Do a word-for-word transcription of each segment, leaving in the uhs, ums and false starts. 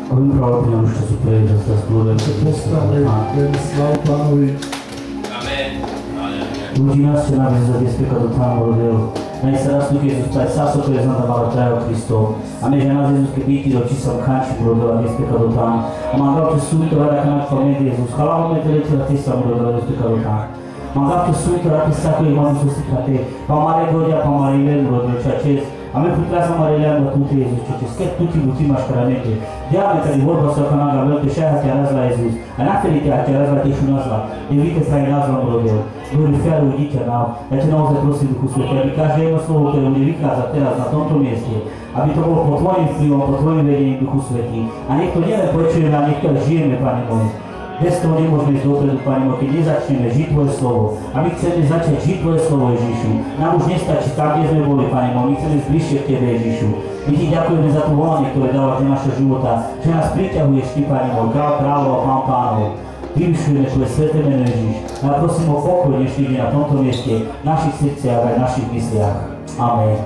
Avem probabil nu știu să plăiești asta, spune. Postavme ten slavu Pánovi. Amen. Ľudí nás chce naviesť za dnes príkladu Pánu rodil. Naj sa raz tu, keď Jezus taj saso prezanta malo trajo Kristov. A my, že nás Jezus, keď biti do čísam kanči rodil a dnes príkladu Pánu. A mám gavče sújto, rada kanak pamede Jezus. Hvala me te letila ti sam rodil a dnes príkladu Pánu. Mám gavče sújto, rada sako i mám su stikate. Pa mare godia, pa mare ilen rodil čačes. A my priklasa mare ilen da tuti Jezus čačes. Keď tuti buti maš karanete. Diable, kad je vorba sa kanaga velte šeha te razla Jezus. A nakedy te te razla te šu nazla. Nevite sa i nazvom rodil. Glorifiaruj dieťa nám. Ja ťa naozaj prosím, Duchu Svätý, aby každé jedno slovo, ktoré bude vykázať teraz na tomto mieste, aby to bolo pod Tvojim vplyvom, pod Tvojim vedením, Duchu Svätý. A nech to nielen počujeme, a nech to aj žijeme, Pane môj. Bez toho nemôžeme ísť dopredu, Pane môj, keď nezačneme žiť Tvoje slovo. A my chceme začať žiť Tvoje slovo, Ježišu. Nám už nestačí tam, kde sme boli, Pane môj, my chceme ísť bližšie k Tebe, Ježišu. My Ti ďakujeme za tú volanie, ktoré dávaš do našho života, že nás priťahuješ Ty, Pane môj, Král kráľov a Pán pánov. Vyvyšujeme Tvoje sveté meno, Ježiš. A prosím o pokoj dnešný deň na tomto mieste, v našich srdciach aj v našich mysliach. Amen.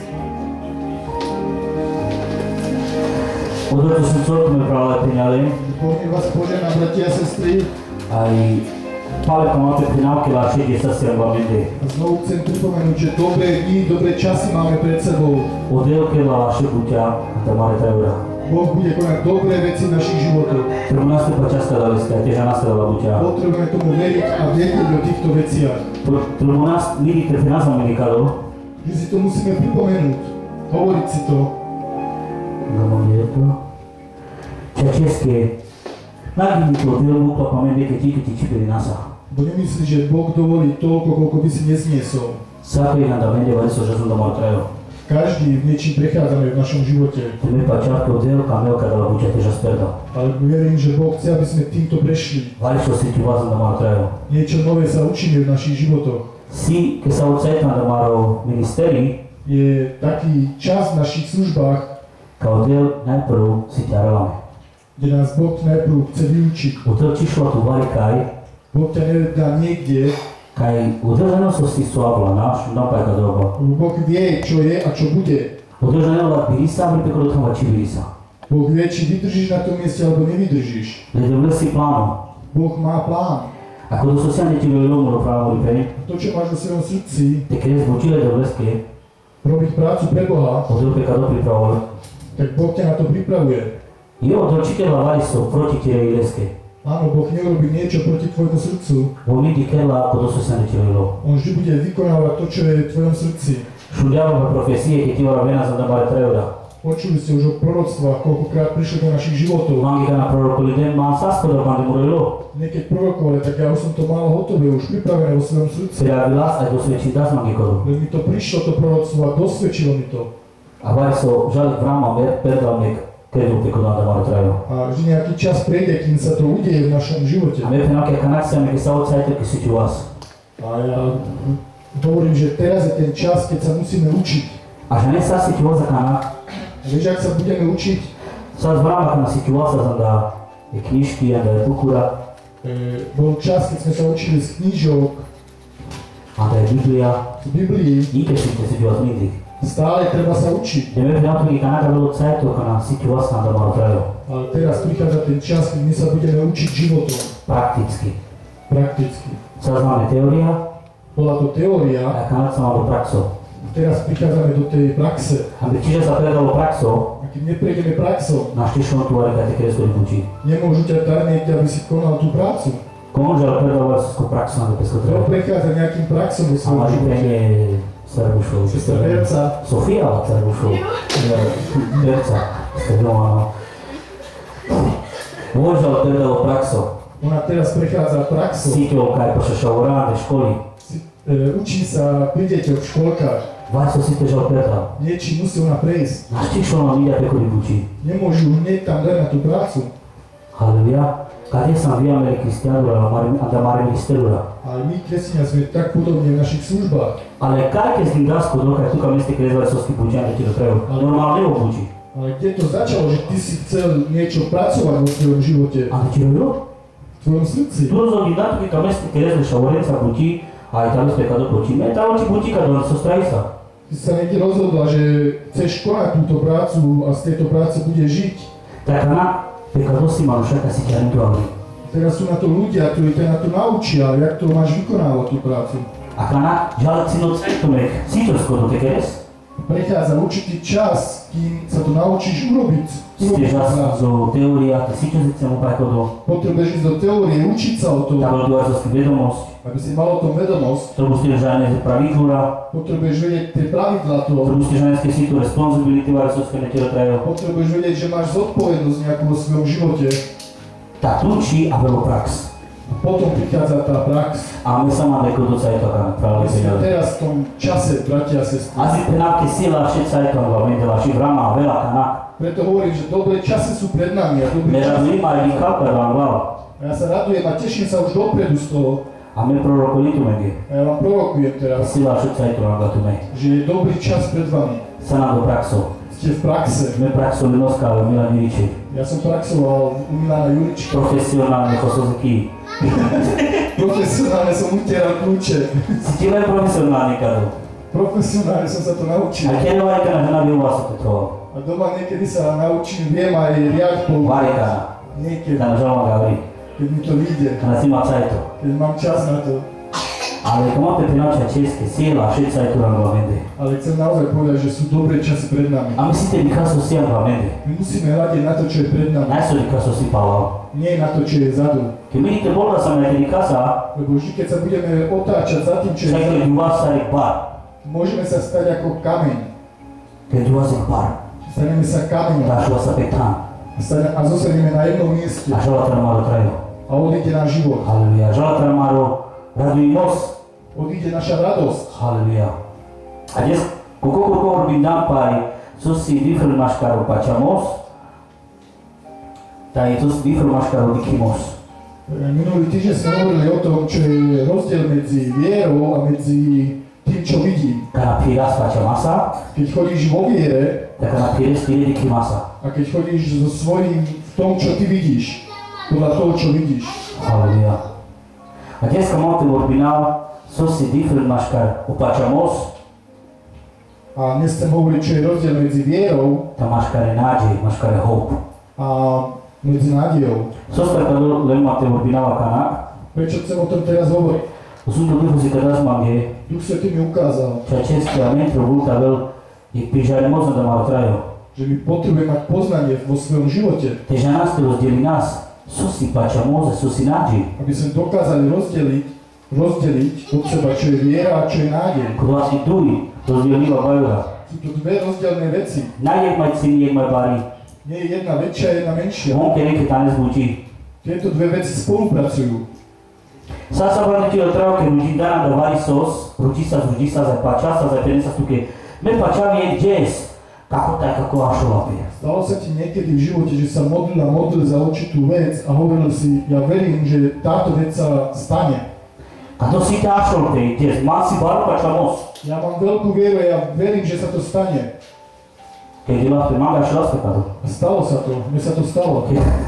Odvrťu som celkom práve peniale. Duchovne vás požehnám, bratia a sestry. Aj Pale pamätáte pri náuke vašej, kde sa si robíme. A znovu chcem pripomenúť, že dobré dni, dobré časy máme pred sebou. Odelke vaše buťa a tam máme tajura. Boh bude konať dobré veci v našich životoch. Treba nastúpať často daliska, tiež nastúpala buťa. Potrebujeme tomu veriť a vedieť o týchto veciach. Treba nás vidíte v nás Amerikalo. Že si to musíme pripomenúť, hovoriť si to. No mám je to. Ča české. Nagdy to dielu pa pamätne, keď ti ti čipili nasa. Bo nemyslíš, že Boh dovolí toľko, koľko by si nezniesol. Sako je nám da mende variso, že som to mal trajo. Každý v niečím prechádzame v našom živote. Ty mi pa čarko dielka, melka dala buťa, tiež asperda. Ale verím, že Boh chce, aby sme týmto prešli. Variso si ti vázam da mal trajo. Niečo nové sa učíme v našich životoch. Si, keď sa odsetná da maro ministeri, Je taký čas v našich službách, kao diel najprv si ťa relame. kde nás Boh najprv chce vyučiť. Utel čišlo tu varikaj, Boh ťa nedá niekde, kaj udržanosti sú avla, náš, napajka droba. lebo Boh vie, čo je a čo bude. Udržaného birisa, pri pekro toho či birisa. Boh vie, či vydržíš na tom mieste, alebo nevydržíš. Lede si plánu. Boh má plán. Ako do sociálne ti veľmi do právo lipeň, To, čo máš vo svojom srdci, te keď zbučile do bleske, robiť prácu pre Boha, odel peka do pripravole. tak Boh ťa na to pripravuje. Jo, od učiteľa variso proti tebe bleske. Áno, Boh nerobí niečo proti tvojmu srdcu. Bo mi ti kela ako do sociálne ti veľmi. On vždy bude vykonávať to, čo je v tvojom srdci. Šudiavové profesie, keď ti ora vena za dabare trejoda. Počuli ste už o proroctvách, koľkokrát prišli do našich životov. Mangika na proroku lidem mám sasko do bandy murelo. Niekedy prorokovali, tak ja už som to mal hotové, už pripravené vo svojom srdci. Teda vylas aj dosvedčí das mangikodu. Len mi to prišlo, to proroctvo, a dosvedčilo mi to. A variso žali vrama perdavnek, keď ju peko na dabare trejo. A vždy nejaký čas prejde, kým sa to udeje v našom živote. A my penaké kanakciami, keď sa odsajte, keď si tu vás. A ja hovorím, že teraz je ten čas, keď sa musíme učiť. A že ne sa si tu za kanak, A vieš, ak sa budeme učiť, sa zvrama kana si tu vás za je knižky, a da je bukura, e, bol čas, keď sme sa učili z knížok, a da je Biblia, z Biblii, nikde si te si tu vás nikdy. stále treba sa učiť. Kde my penaké kanaka veľo cajto, kana si tu vás na dabare trejo. Ale teraz prichádza ten čas, keď my sa budeme učiť životom, Prakticky. prakticky. Sa známe teória, Bola to teória, a kanak sa má do praxo. teraz prichádzame do tej praxe. A my čiže sa predalo praxo, A keď neprejdeme praxou, náš tišlom tu varika te kresko učí. nemôžu ťa dať niekde, aby si konal tú prácu. Konže ale predalo varsko praxo na pesko To trejo. prechádza nejakým praxom vo A svojom mali živote. penie Serbušov. Sestra Verca, Sofia Serbušov. Verca. Ste doma, no. Môže ale predalo praxo. ona teraz prechádza praxou. Síťovka aj pošašao ráne školy. Si- e, Učí sa pri deťoch v škôlkach. Vajso si tež predal. Niečím musí ona prejsť. Náš tišlom nám ide peko vybučí. Nemôžu hneď tam dať na tú prácu. Haleluja. Kade sam vi Ameri Kristijanura, a da mare ministerura. Ale my, kresťania, sme tak podobne v našich službách. Ale kajke s Gindasko dokaj tuka meste krezvali sosky bučanja ti do treju. Normálne obuči. Ale kde to začalo, že ty si chcel niečo pracovať vo svojom živote, Ale ti robilo? v tvojom srdci? Tu rozhodí na tuka meste krezvali šavorenca buči, a aj tam sme kado počíme. E tam oči buči kado, so strajsa. Ty sa niekde rozhodla, že chceš konať túto prácu a z tejto práce budeš žiť. Tak na Perché dosti ma non c'è che si chiama in Teraz sú na to ľudia, ktorí ťa na to naučia, jak to máš vykonávať tú prácu. A kana žal si no cajtomek, si čo skoro te keres? Prechádza určitý čas, kým sa to naučíš urobiť. Ste žal zo teória, te si čo si chcem upakodo. Potrebuješ ísť do teórie, učiť sa o tom, Tak bol dôvod zase vedomosť. aby si mal o tom vedomosť. Trbu ste žádné pravidlura, Potrebuješ vedieť tie pravidlá toho. trbu ste žádné si tu responsibility, ale sú skone telo trajo. Potrebuješ vedieť, že máš zodpovednosť nejakú vo svojom živote. Tak učí a veľa prax. A potom prichádza tá prax. A my sa máme ako docaj to kan práve My sme peniaze. teraz v tom čase, bratia a sestry. A si penávke sila všetca je to vedela, ši vrama, veľa kana. Preto hovorím, že dobré časy sú pred nami a dobrý Mera čas. zima i kapel vám val. A ja sa radujem a teším sa už dopredu z toho. A my prorokoli tu megi. A ja vám prorokujem teraz, Sila všetca je to vám tu megi. že je dobrý čas pred vami. Sa nám do praxo. Ste v praxe. My praxo Linoska, ale Milan Iriči. Ja som praxoval u Milana Jurička. Profesionálne kosozeky. Profesionálne som utieral kľúče. Si ti len profesionálne kado. Profesionálne som sa to naučil. A kedy vajka na žena by u vás to trvalo? A doma niekedy sa naučím, viem aj riad po... Varika. Niekedy, Kana žena gavri. keď mi to vyjde, Kana si ma cajto. keď mám čas na to. Ale ako máte prináčať české sila, všetca je tu vám vende. Ale chcem naozaj povedať, že sú dobré časy pred nami. A myslíte, vykaso si vám vende. My musíme hľadiť na to, čo je pred nami. Najso vykaso si palal. Nie na to, čo je vzadu. Keď vidíte bola sa na tedy kasa, Lebo vždy, keď sa budeme otáčať za tým, čo je však vzadu, keď u vás sa je bar. môžeme sa stať ako kameň. Keď u vás je bar. Staneme sa kameňom Dáš vás sa petán. a stane- a zostaneme na jednom mieste A žala tramaro trajo. a odíde náš život. Halleluja. Žala tramaro raduj mos. Odíde naša radosť. Halleluja. A dnes, koľko koľko robím dampaj, co si vyfrmaškaro pačamos, tak je to si vyfrmaškaro dikimos. Minulý týždeň sme hovorili o tom, čo je rozdiel medzi vierou a medzi tým, čo vidím. Kana piras pačamasa, Keď chodíš vo viere tak kana piras tire dikimasa. a keď chodíš so svojím v tom, čo ty vidíš, podľa toho, čo vidíš. Halleluja. A dneska mám ten originál, co si vyfrmaškar upačamos, A dnes chcem hovoriť, čo je rozdiel medzi vierou tam maškare nádej, maškare hope. a medzi nádejou. Co ste kada len máte originál kana? Prečo chcem o tom teraz hovoriť? Sú to duchu si kada zmage, Duch Svätý mi ukázal, čo český a mentro vulta veľ, je pížare mocno da malo trajo. že my potrebujeme mať poznanie vo svojom živote, Tež na nás to rozdieli nás. Co si pačamoze, co si nádej. aby sme dokázali rozdeliť, rozdeliť od seba, čo je viera a čo je nádej. Kod vás je tuj, rozdielila bajura. Sú to dve rozdielne veci. Najek maj syn, jek maj bari. Nie je jedna väčšia, jedna menšia. On ke neke tanec buči. Tieto dve veci spolupracujú. Sa sa vrati ti otravo, ke ruči dana da vari sos, ruči sa, ruči sa, za pača sa, za penesa stuke. Me pačavi je džes. Kako tak, kako ašolape. Stalo sa ti niekedy v živote, že sa modlil a modlil za určitú vec a hovoril si, ja verím, že táto vec sa stane. Kato si ta ašolape, džes, man si baru pačamos. Ja mám veľkú vieru a ja verím, že sa to stane. Ke dila pe manga šlaspe kado. A stalo sa to, mne sa to stalo.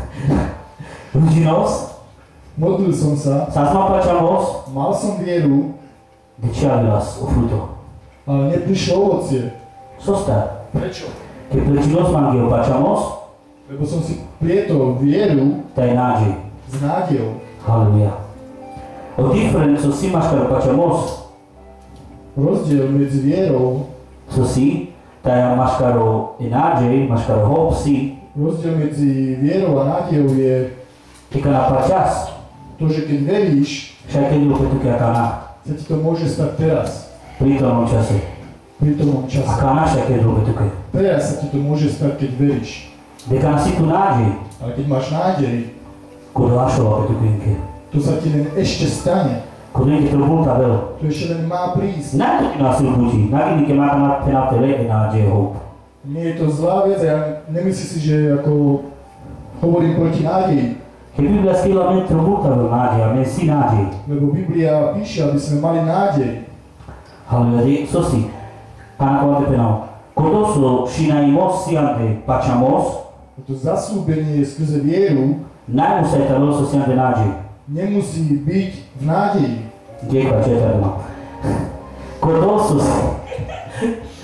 Ruči nos, Modlil som sa, sa sma pačamos, mal som vieru, dečia vás o fruto. ale neprišlo ovocie. Sosta, Prečo? ke plečinos mangi o pačamos, Lebo som si plietol vieru taj nádej. s nádejou. Halleluja. O difference co si maškaro pačamos, Rozdiel medzi vierou, co si, taj maškaro i nádej, maškaro hope si, rozdiel medzi vierou a nádejou je tika na pačas, to, že keď veríš, však keď ju petuke a kana, sa ti to môže stať teraz, pri tomom čase. pri tomom A čase. kana však keď ju petuke. Teraz sa ti to môže stať, keď veríš. Deka na si tu nádej, Ale keď máš nádej, kod vašova petukenke. to sa ti len ešte stane. Kod neke to bulta veľ. To ešte len má prísť. Na to ti nás ubuti, na gini ke maka na penate lege nádej hope. Nie je to zlá vec a ja nemyslím si, že ako hovorím proti nádeji. Ke Biblia skila mentro bulta veľ nádej, a men si nádej. Lebo Biblia píše, aby sme mali nádej. Halleluja, co si, kana kvante penao. Kodo so šinajmos si ante pačamos, To zaslúbenie skrze vieru najmusaj ta loso si ante nádej. nemusí byť v nádeji. Ďakujem, četrma. Kodosus.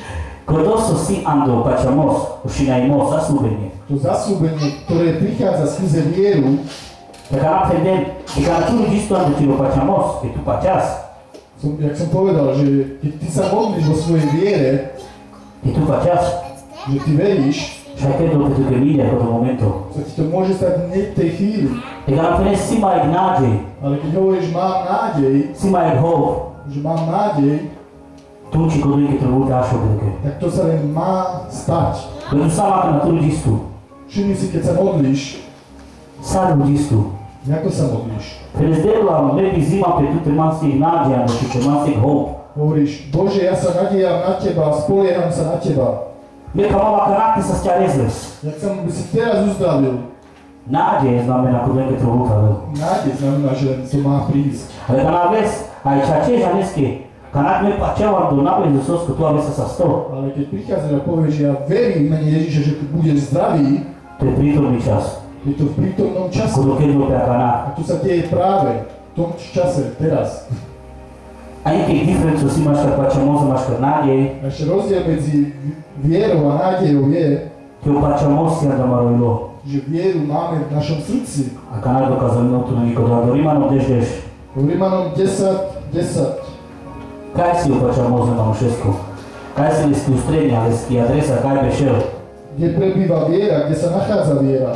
Kto so si ando pačamos, ušinajmo zasľúbenie. To zasľúbenie, ktoré prichádza skrze vieru, Така напреден, и когда tu ľudí ando ti lo pačamos, je tu pačas, som, jak som povedal, že keď ty sa modlíš vo svojej viere, je tu pačas, že ty veríš, și ai credo că tu că mine în momentul. sa ti to môže stať hneď v tej chvíli. E kada napredен si mai nádej, Ale keď hovoríš, mám nádej, si mai hope, že mám nádej, tu ci kodui che tu da așa de că. tak to sa len má stať. Pentru sama că tu ľudí tu, Všimni si, keď sa modlíš, sa ľudí tu. ako sa modlíš. Prezdelula lepi zima pe tu te mansi nádej, ano te mansi hope. Hovoríš, Bože, ja sa nadejam na Teba, spolieham sa na Teba. Neka mama karate sa sťa rezles. Jak sa by si teraz uzdravil, Nádej znamená kodui că tu nádej znamená, že len to má prísť. Ale kada vezi, aici acești aneske, kada noi paceau do napoli de sos că tu aveți să sto. Ale keď prichádzaš a povieš, že ja verím v mene Ježiša, že ty budeš zdravý, To je prítomný čas. je to v prítomnom čase. Kodo keď pe akana. A tu sa deje práve v tom čase, teraz. Aici e diferență si maș că pacemos, maș că nádej, A ešte rozdiel medzi vierou a nádejou je, că pacemos si da maroilo. že vieru máme v našom srdci. A kana dokazano tu niko da dorimano deždeš. V Rímanom desať desať. Kaj si pacemos na Mamušesku? Kaj si listi ustrednja, listi adresa, kaj bešel? Kde prebýva viera, kde sa nachádza viera.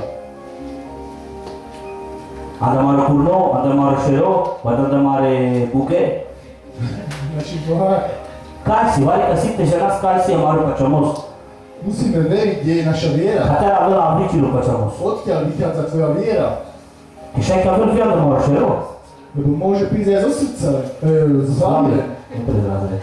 Anda mare curno, anda mare šero, anda mare buke. Naši Boha, Kaj si, vali că simte žena kaj si mare pacemos. musíme veriť, kde je naša viera. Hatera avea abricilo pacemos. Odkiaľ vychádza tvoja viera? Și șai că avea viața mare šero. Lebo môže prísť aj zo srdca, e, z hlavy. Nu trebuie razele.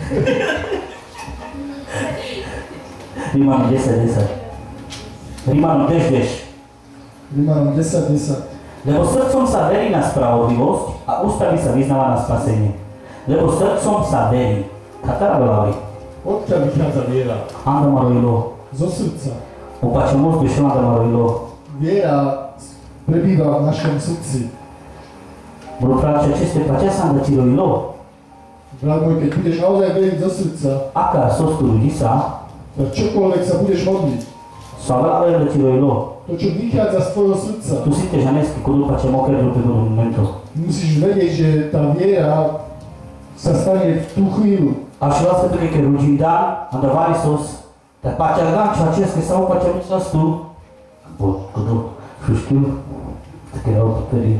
Rímanom desať desať. Rímanom deždeš. Rímanom desať desať. Lebo srdcom sa verí na spravodlivosť a ústami sa vyznáva na spasenie. Lebo srdcom sa verí. Katara velavri. Odkiaľ vychádza viera? Anda maroilo. Zo srdca. Upacemos bešel anda maroilo. Viera prebýva v našom srdci. Bro frate, aceste pacea sa anda tiroilo. Brat môj, keď budeš naozaj veriť zo srdca, Aca sos tu ľudisa, tak čokoľvek sa budeš modliť, sa avea anda tiroilo. to, čo vychádza z tvojho srdca, Tu si te janeski kodu pacemo credo pe un momento. musíš vedieť, že tá viera sa stane v tú chvíľu. Aș vrea să trec că rugindan, andavari sos, dar pacea dan și acest că sau pacea nu sos tu. Bun, kodu, și știu, că era o puterie.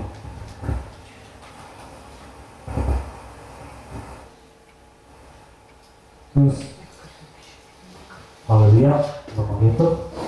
Aleluia, vă măgătă.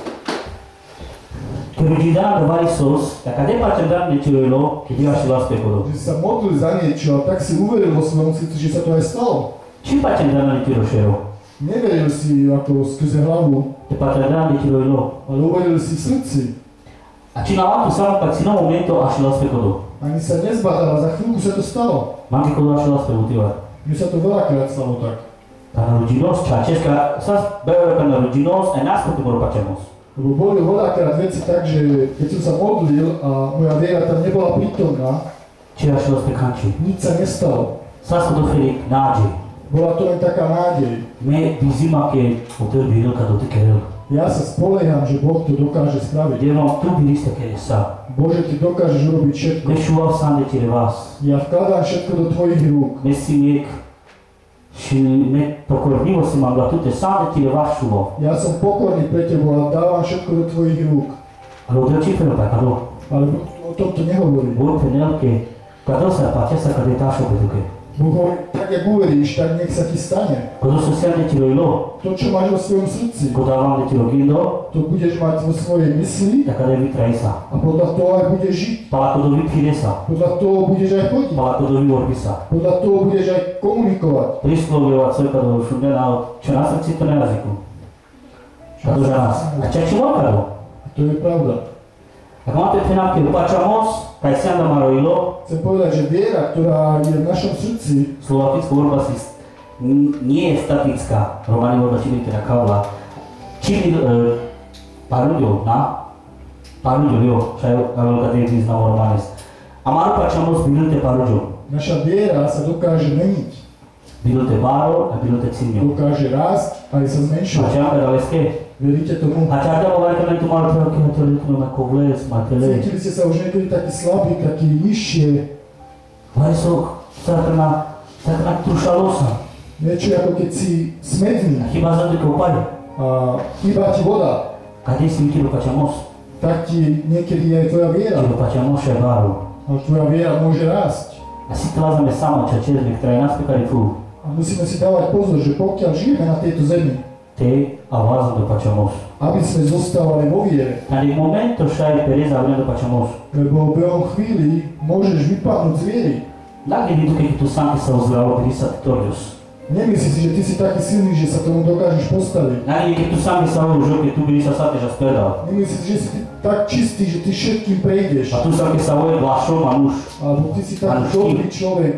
Că rugindan andavari sos, dacă de pacea dan de ciloilo, că Dio aș luat pe kodu. Že sa modlil za niečo a tak si uveril vo svojom srdci, že sa to aj stalo. Ce pacea dan de ciloșero? Neveril si ako skrze hlavu, Te pacea dan de ciloilo. ale uveril si v srdci. Acina am samo kad si na momentu aș luat pe kodu. Ani sa nezbadala, za chvíľku sa to stalo. Mam kodu aș luat pe motivar. Mne sa to veľakrát stalo tak. Ca ruginos, ceea ce ca să beau că ruginos, e nas cu mă pacemos. Lebo boli veľakrát veci tak, že keď som sa modlil a moja viera tam nebola prítomná, Ce aș luat pe canci. nič sa nestalo. S-a scos feric nage. Bola to len taká nádej. Me bizima că o te biro ca do te querel. Ja sa spolieham, že Boh to dokáže spraviť. De no tu biriste că sa. Bože, Ty dokážeš urobiť všetko. Ne șuau san de tirevas. Ja vkladám všetko do Tvojich rúk. Me simiec și me pocornivo să m-am luat tu san de tirevas șuau. Ja som pokorný pre Tebou a dávam všetko do Tvojich rúk. Alo de ce fel pe cado. Ale Boh o tomto nehovorí. Bun pe nel că cado să pacea să cade tașo pe duke. Boh hovorí, tak jak uveríš, tak nech sa Ti stane. Kodo să se de tiroilo. To, čo máš vo svojom srdci, Kodo avam de tirogindo. to budeš mať vo svojej mysli Dacă de vitraisa. a podľa toho aj budeš žiť. Pala kodo vi piresa. Podľa toho budeš aj chodiť. Pala kodo vi orbisa. Podľa toho budeš aj komunikovať. Prislovljava crkva do šundena, čo na srci to ne jazyku. Kado za nas. A če će volkado? To je pravda. Ako máte finálke upačamos, kaj si anda maroilo, Chcem povedať, že viera, ktorá je v našom srdci, slovatická vorba si nie je statická. Romani vorba čili teda kavla. Čili e, pár ľuďov, na? Pár ľuďov, jo, čaj veľká tým význam romanes. A maru upačamos bylite pár ľuďov. naša viera sa dokáže meniť. Bilo-te barul a bilo-te cimio. dokáže rásť aj sa A zmenšovať. ce am pe dalesche? Veríte tomu? A ce am pe că tu mă rog că te rog că covles, mă tele. Cítili ste sa už niekedy takí slabí, takí nižšie, Vai să să na să na trușalosa. niečo ako keď si smedný Hiba za de copai. a chýba ti voda, Ca de simți lo facemos. tak ti niekedy aj tvoja viera, Lo facemos și barul. ale tvoja viera môže rásť. Asi tlazame samo ce cerne, care nas pe care fu. A musíme si dávať pozor, že pokiaľ žijeme na tejto zemi, Te avază do facemos. aby sme zostávali vo viere, Dar în momentul și ai pereza vrem do facemos. lebo v behom chvíli môžeš vypadnúť z viery. Dacă gândit că tu santi sau zlau perisa torius. Nemyslí si, že ty si taký silný, že sa tomu dokážeš postaviť. Dacă că tu santi sau joc că tu perisa sate já spera. Nemyslí si, že si ty tak čistý, že ty všetkým prejdeš. A tu santi sau e glașo manuș. Alebo ty si taký dobrý človek.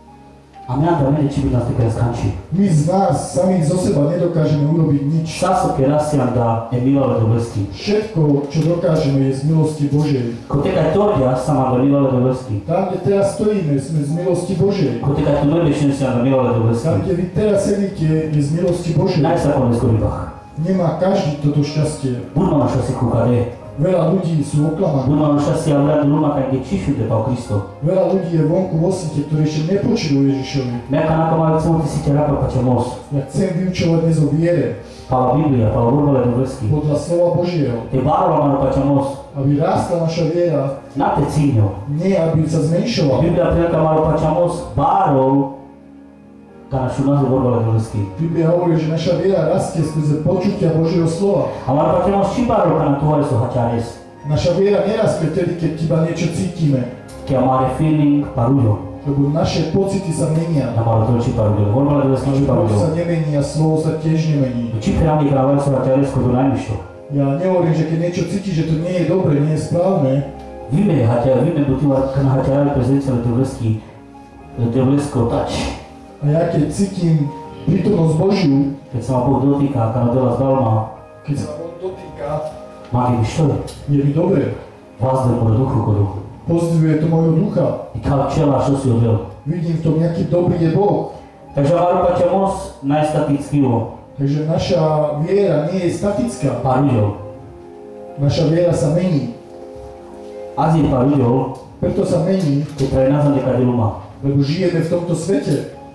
A mea da mene ce bine te crescanci. My z nás samých zo seba nedokážeme urobiť nič. Saso che rasiam da Emila Ledovski. Všetko, čo dokážeme, je z milosti Božej. Kote ca toria sama da Emila Ledovski. Tam, kde teraz stojíme, sme z milosti Božej. Kote ca tu noi veșni se da Emila Tam, Ledovski. kde vy teraz sedíte, je z milosti Božej. N-ai să cones coribach. Nemá každý toto šťastie. Bun mă așa se cucare. Veľa ľudí sú oklamaní. Bun mă așa se avea de lumea ca ghecișul de Pau Cristo. Veľa ľudí je vonku vo svete, ktorí ešte nepočuli o Ježišovi. Mea ca n-a mai ținut si te rapa pacemos. Ja chcem vyučovať dnes o viere, Pa la Biblia, pa la urmă Ledovski. podľa slova Božieho. Te barul la mano pacemos. Aby rástla naša viera, N-a te ținio. nie aby sa zmenšovala. Biblia prea ca maro pacemos barul ca nașunați de vorba Ledovski. Biblia hovorí, že naša viera rastie skrze počutia Božieho slova. A maro pacemos și barul ca natuare so haciares. Naša viera nerastie vtedy, keď iba niečo cítime, Che amare feeling parujo. lebo naše pocity sa menia. La maro dolci parujo. Vorba Ledovski și Ale Boh sa parujo. nemení a slovo sa tiež nemení. Ce prea mi gravare so haciares cu dunai mișto. Ja nehovorím, že keď niečo cíti, že to nie je dobre, nie je správne, Vime hacia vime butiva când haciare prezența Ledovski. Ledovski o taci. a ja keď cítim prítomnosť Božiu, Keď sa ma Bog dotyka, ca na dela zbalma, keď sa on dotýka, má je mișto. je mi dobre. Vás de mă duchu kodu. Pozdvihuje to mojho ducha. I kao cela așa si odel. Vidím v tom, aký dobrý je Boh. Takže varu pacemos najstatického. Takže naša viera nie je statická. Parujo. Naša viera sa mení. Azi je parujo, Preto sa mení, că trăinează de care lumea. lebo žijeme v tomto svete.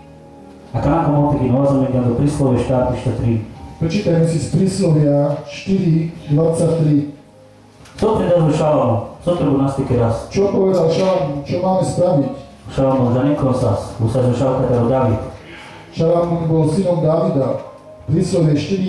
A ca n-am avut că nu să mergem de prislove șapte trei. Prečítajme si z príslovia štyri dvadsaťtri. Co predazul Šalamu? Co trebuie nas te keras? Čo povedal Šalamún? Čo máme spraviť? Šalamu, za nekonsas, usaž šalka te David. Šalamún bol synom Dávida. Príslovie štyri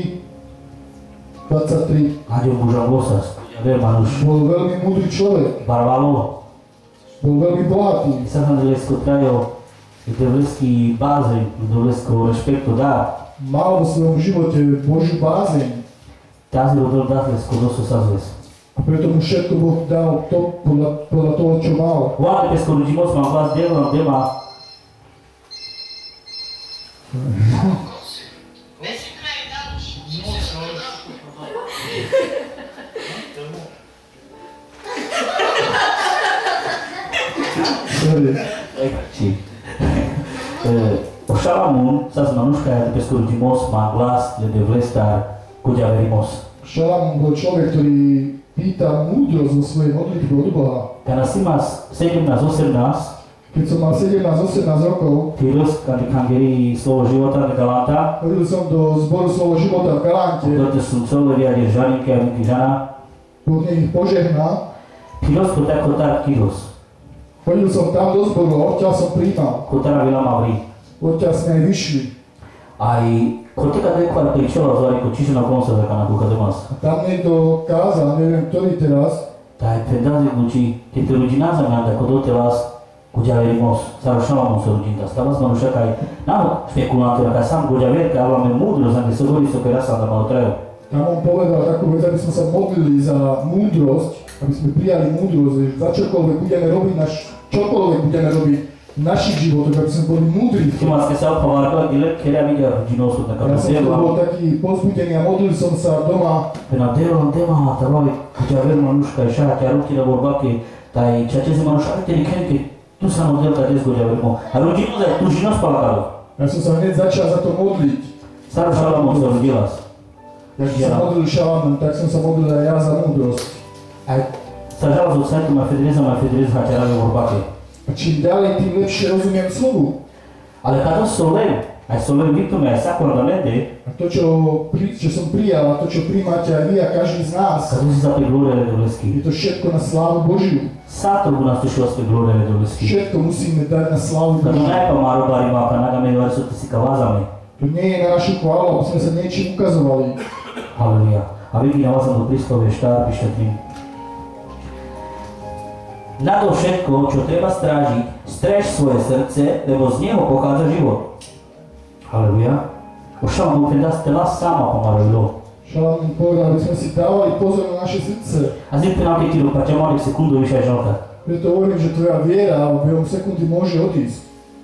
dvadsaťtri. Ade bujavosas, ave manuș. Bol veľmi múdry človek. Barbalo. Bol veľmi bohatý. Sad sam da lesko trajo devleski baze, devlesko respektu, da. Mal vo svojom živote Božiu bázeň. Tazi rodol dat lesko dosu sazves. A preto mu všetko Boh dal to, podľa, podľa toho, čo mal. Oameni pe scorugimos m-am luat de la dema. Sorry. Eccoci. O Šalamun sa z manuška de pe scorugimos m-am glas de devlestar cu diaverimos. Šalamún bol človek, ktorý pýta múdrosť vo svojej modlitbe od Boha. Kad nas imaš sedemnaest osemnaest, Keď som mal sedemnásť osemnásť rokov, Tirus, kad kangeri slovo života de Galanta, chodil som do zboru Slovo života v Galante, dote sunt solevi a Žaninke a Vinky Žana, Boh nech ich požehná. Tirus kotar kotar Tirus, Chodil som tam do zboru a odtiaľ som príjmal. kotar avila mavri. Odtiaľ sme aj vyšli. Ai, koteka de kvar pe ciola zoare cu cișe na consa de cana buca de mas. A tam niekto kázal, neviem ktorý teraz, Dai, pendazi luci, che te ruginează mea de codote las cu diaverimos, s-a rușat la musă ruginta. Stavas mă rușa ca n-am speculator, ca sam cu diaver, că avea mudro, să ne se vori să opera sa da mă otrău. tam on povedal takú vec, aby sme sa modlili za múdrosť, aby sme prijali múdrosť, že za čokoľvek budeme robiť, naš, čokoľvek budeme robiť v našich životoch, aby sme boli múdri. Știi mă scăseau pavarcă, direct că era video ruginosul de Ja som tu capătel. bol taký pozbudený a modlil som sa doma. Pe na delo, în tema, tăroare, cu diaver mănușca, așa, te arunci la vorba că tai ceea ce se mănușa, te ricăni că tu să nu dă ca des cu diaver mo. A ruginos, ruginos pe la caro. Ja som sa hneď začal za to modliť. Старый Шаламон зародилась. Ja som sa modlil Šalamún, tak som sa modlil aj ja za múdrosť. А сажал за центrum a Fedrizam a Fedriz haťarali vorbake. A čím ďalej, tým lepšie rozumiem slovu. Ale kada solem, aj solem vitume, aj sacordamente, A to, čo, pri, čo som prijal, a to, čo prijímate aj vy a každý z nás, kada si za pe gloria je ledoleski. to všetko na slávu Božiu. Sator bu nas tušila pe gloria ledoleski. Všetko musíme dať na slávu Kada Božiu. najpa maro bari maka naga me vari sote si kavazame. To nie je na našu chválu, aby sme sa niečím ukazovali. Haleluja. A vidi navazam do príslovie štár, píše tým. Na to všetko, čo treba strážiť, stráž svoje srdce, lebo z neho pochádza život. Haleluja. O Šalamún teda stela sama pomarilo. Šalamún povedal, aby sme si dávali pozor na naše srdce. A zim te napríklad do paťamalých sekundov vyšaj žalta. Preto hovorím, že tvoja viera v behom sekundy môže odísť.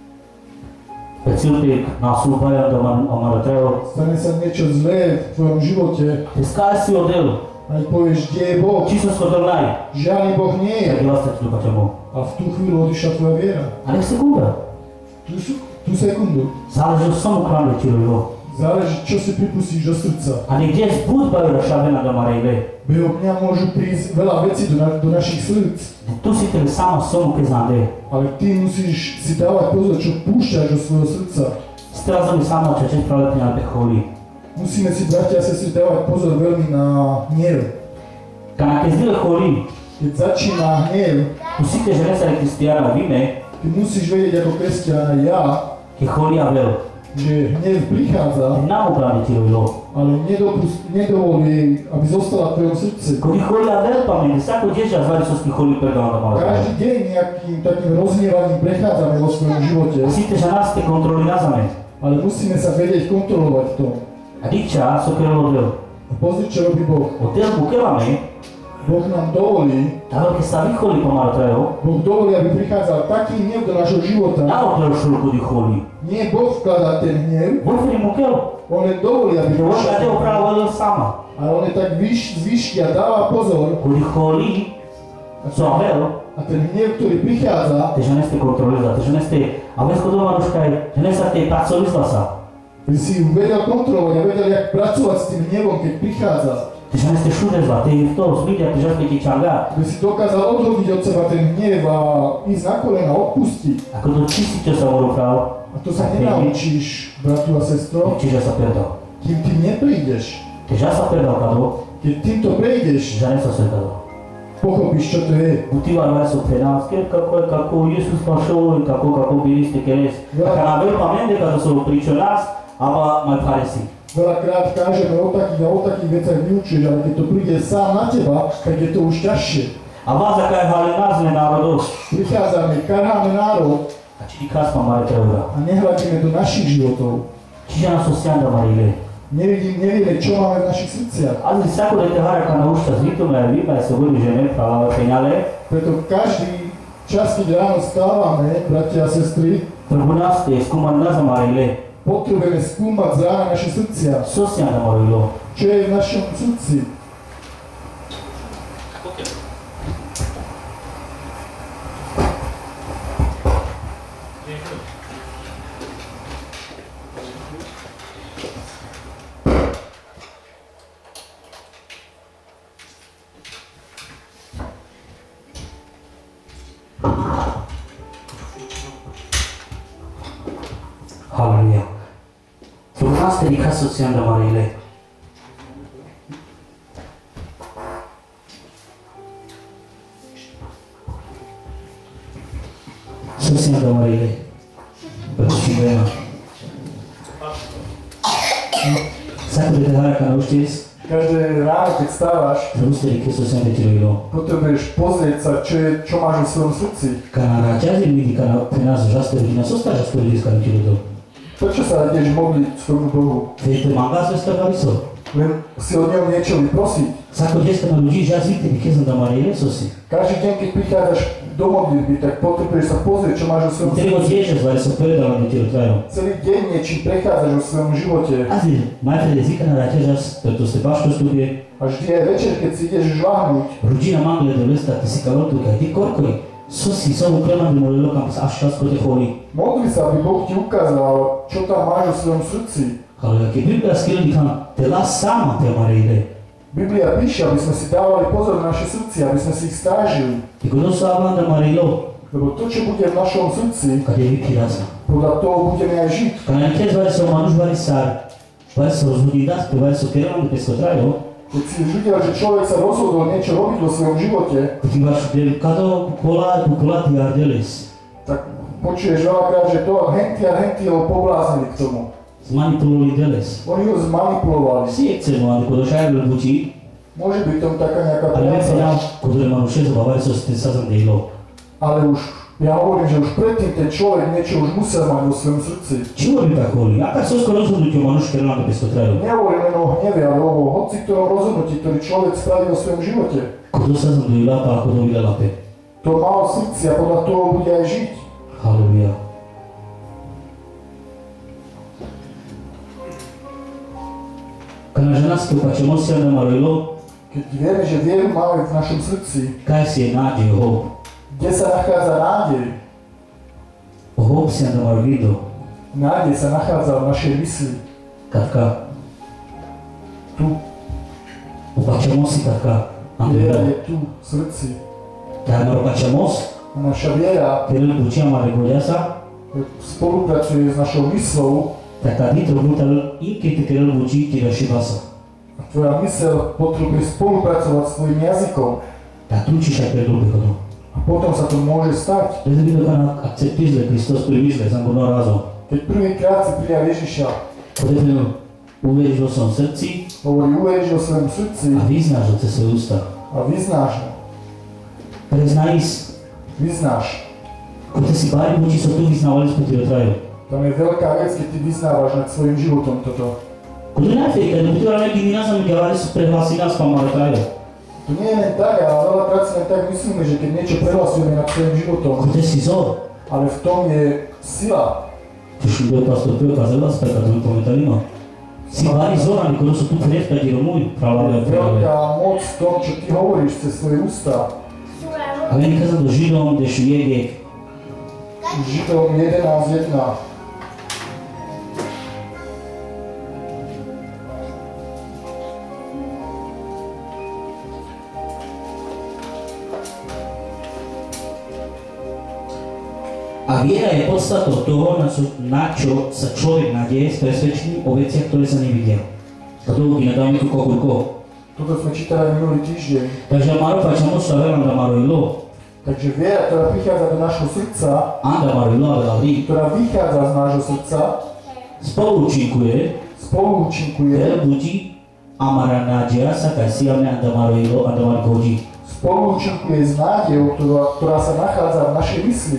Pe cilpik naslúpajam do Amaratreo. Stane sa niečo zlé v tvojom živote Te skáj si odel. a povieš, kde je Boh. Či som schodol naj. Žiadny Boh nie je. Tak vás do paťamov. A v tú chvíľu odišla tvoja viera. A nech sekunda. Tú, tú sekundu. Záleží od samu kráľu čirovo. Záleží, čo si pripustíš do srdca. A niekde zbud bajú šavena do Marejle. Beho mňa môžu prísť veľa vecí do, na, do našich srdc. Tu si ten samo somu ke znade. Ale ty musíš si dávať pozor, čo púšťaš do svojho srdca. Stela mi sama čačeť pravetne na pecholi. Musíme si, bratia a sestry, dávať pozor veľmi na hnev. Kana ke zdile choli, Keď začína hnev, musíte, že nesaj kristiana víme, ty musíš vedieť ako kresťan aj ja, ke choli a veľ. že hnev prichádza, Na obrane ti robilo. ale nedopust, nedovol jej, aby zostala v tvojom srdci. Kodi choli a veľ pamäť, sako dieťa z Varisovský choli predala na malé. Každý deň nejakým takým rozhnievaním prechádzame vo svojom živote, Musíte, že nás te kontroli na zame. ale musíme sa vedieť kontrolovať v tom. A dikča, so kerelo del. A pozri, čo robí Boh. O del bukelame, Boh nám dovolí, tá veľké sa vycholi pomalo trajo, Boh dovolí, aby prichádzal taký hnev do našho života. na okrel šul kodi choli. Nie Boh vkladá ten hnev, Wolfri mukel, on len dovolí, aby že voľka te prišiel. opravo del sama. Ale on je tak vyš, zvyšky a dáva pozor. Kodi choli, so a veľ, A ten hnev, ktorý prichádza, te že neste kontrolizovať, te že neste, a bez kodova ruškaj, že nesta te pracovizla sa. by si ju vedel kontrolovať a vedel, jak pracovať s tým hnevom, keď prichádza. Te že neste šudezla, te v toho smídia, te že ti čanga. By si dokázal odhodiť od seba ten hnev a ísť na kolena, odpustiť. Ako to čistí, čo sa urobil, A to sa nenaučíš, bratu a sestro, čiže sa predal. kým tým neprídeš. Te že sa predal, kado, Keď týmto prejdeš, že ne sa svetalo. pochopíš, čo to je. Utila vai so penalske, kako je, kako Isus pašol, kako, kako bili ste keres. A kada veľ pamende, kada sú pričo nás, aba maj paresi. Veľakrát kážeme o takých a o takých veciach vyučuješ, ale keď to príde sám na teba, tak je to už ťažšie. A vás aká je hali nás nenárodosť. Prichádzame, karháme národ A či kás ma mare teura. a nehľadíme do našich životov. Čiže nás osianda marile. Nevidím, nevieme, čo máme v našich srdciach. Ali sako da te haraka na ušta zvitome, a vypa sa govori, že ne prava penale, Preto každý čas, keď ráno stávame, bratia a sestry, trbu nás te skuman na zamarile. potrebujeme skúmať z rána naše srdcia. Sosianda marilo. Čo je v našom srdci? Haleluja. Trbu nás te dika sosianda marile. Sosianda marile. Počívajme. Sako da te haraka na uštis, Každé ráno, keď stávaš, trbu ste dika sosianda ti robilo. potrebuješ pozrieť sa, čo, je, čo máš vo svojom srdci. Kana raťazir vidi, kana pre nás žastori, na sosta žastori iskali ti rodo. Prečo sa ideš modliť svojmu Bohu? Te manga svesta variso. Len si od Neho niečo vyprosiť. Sako djeska na ľudí žas vidite, keď som tam marile sosi. Každý deň, keď prichádzaš do modlitby, tak potrebuješ sa pozrieť, čo máš vo svojom Treba srdci. dježa zvali som povedala na tiro trajo. Celý deň niečím prechádzaš vo svojom živote. Azir, majte jezika na raťažas, preto ste baško studie. A vždy aj večer, keď si ideš žláhnuť, Ruđina mangle do lesta, ti si kalotu, kaj ti korkoj. Sosi, sono un problema di morello che ha scelto di fuori. Modli sa, aby Boh ti ukázal, čo tam máš vo svojom srdci. Allora, che Bibbia scrive di te la sama per amare. Biblia píše, aby sme si dávali pozor na naše srdci, aby sme si ich strážili. E quando sto parlando di amarelo, Lebo to, čo bude v našom srdci, che devi pirasa. podľa toho budeme aj žiť. Когда не тез варится мануш варисар, варится разгудидас, варится первым пескотраю, Keď si videl, že človek sa rozhodol niečo robiť vo svojom živote, ты говоришь, когда кула, кула ты арделис, tak počuješ veľakrát, že to henty a henty ho pobláznili k tomu. зманипуловали делис. Oni ho zmanipulovali. Си ексено, когда шайбл бучи, Môže byť tam taká nejaká ale vem práca, сега, когда мануше забавали со сте сазан дейло. ale už, ja hovorím, že už predtým ten človek niečo už musel mať vo svojom srdci. Чего ви так холи? А как соско rozhodnutie мануш керна пескотраю? Nehovorím len o hneve, ale o hoci ktorom rozhodnutí, ktorý človek spraví vo svojom živote. Когда сазан доила, па когда видела лапе. To má v srdci a podľa toho bude aj žiť. Халелуя. Когда жена скупачемо се на марело, Keď vieme, že vieru máme v našom srdci, кай се наđe hope. kde sa nachádza nádej, Hope se na marvido, nádej sa nachádza v našej mysli. katka. Tu, Upachemo si katka. viera Andrea, je tu, v srdci. kada upachemos, A naša viera kerel bučia maregoljasa, spolupracuje s našou myslou taka ditro brutal inke te kerel buči ti rašivasa. a tvoja mysel potrebuje spolupracovať s tvojim jazykom. Ta tručiš aj pre drugi hodu. A potom sa to môže stať. Deci bilo kada akceptizle Hristos privižle, sam puno razo. Keď prvýkrát si prijal Ježiša, Kada uveriš vo svom srci, hovorí, uveríš vo svojom srdci a vyznáš od cez svoje ústa. a vyznáš ho. Preznáš, Vyznáš. kada si bari buči so tu vyznávali smo ti otraju. Tam je veľká vec, keď ty vyznávaš nad svojim životom toto. Kada ne afekta, ne biti ona neki mina sam gavali su prehlasi nas pa malo traju. To nie je len tak, ale veľakrát si len tak myslíme, že keď niečo prehlasujeme nad svojim životom, Kada si zor, ale v tom je sila. ti što bio pastor Pio kazala speka to mi komentarima. Si bari zorani kada su tu fredka di romuj, pravale Je o pravale. veľká moc v tom, čo ty hovoríš cez svoje ústa. A meni kazam do Židom, gde šu jegek, Židom jedenásť jedna. a viera je podstatou toho, na čo, na čo sa človek nadeje s presvedčením o veciach, ktoré sa nevidia. A to by nadal mi tu koľko. Toto sme čítali minulý týždeň. Takže Maro facciamo stavere anda Maroilo, Takže viera, ktorá prichádza do našho srdca, anda Maroilo aveva lì, ktorá vychádza z nášho srdca, spoluúčinkuje, spoluúčinkuje, per budí amara nadia sa kaj siame anda Maroilo anda Margoji. spoluúčinkuje s nádejou, ktorá, ktorá sa nachádza v našej mysli.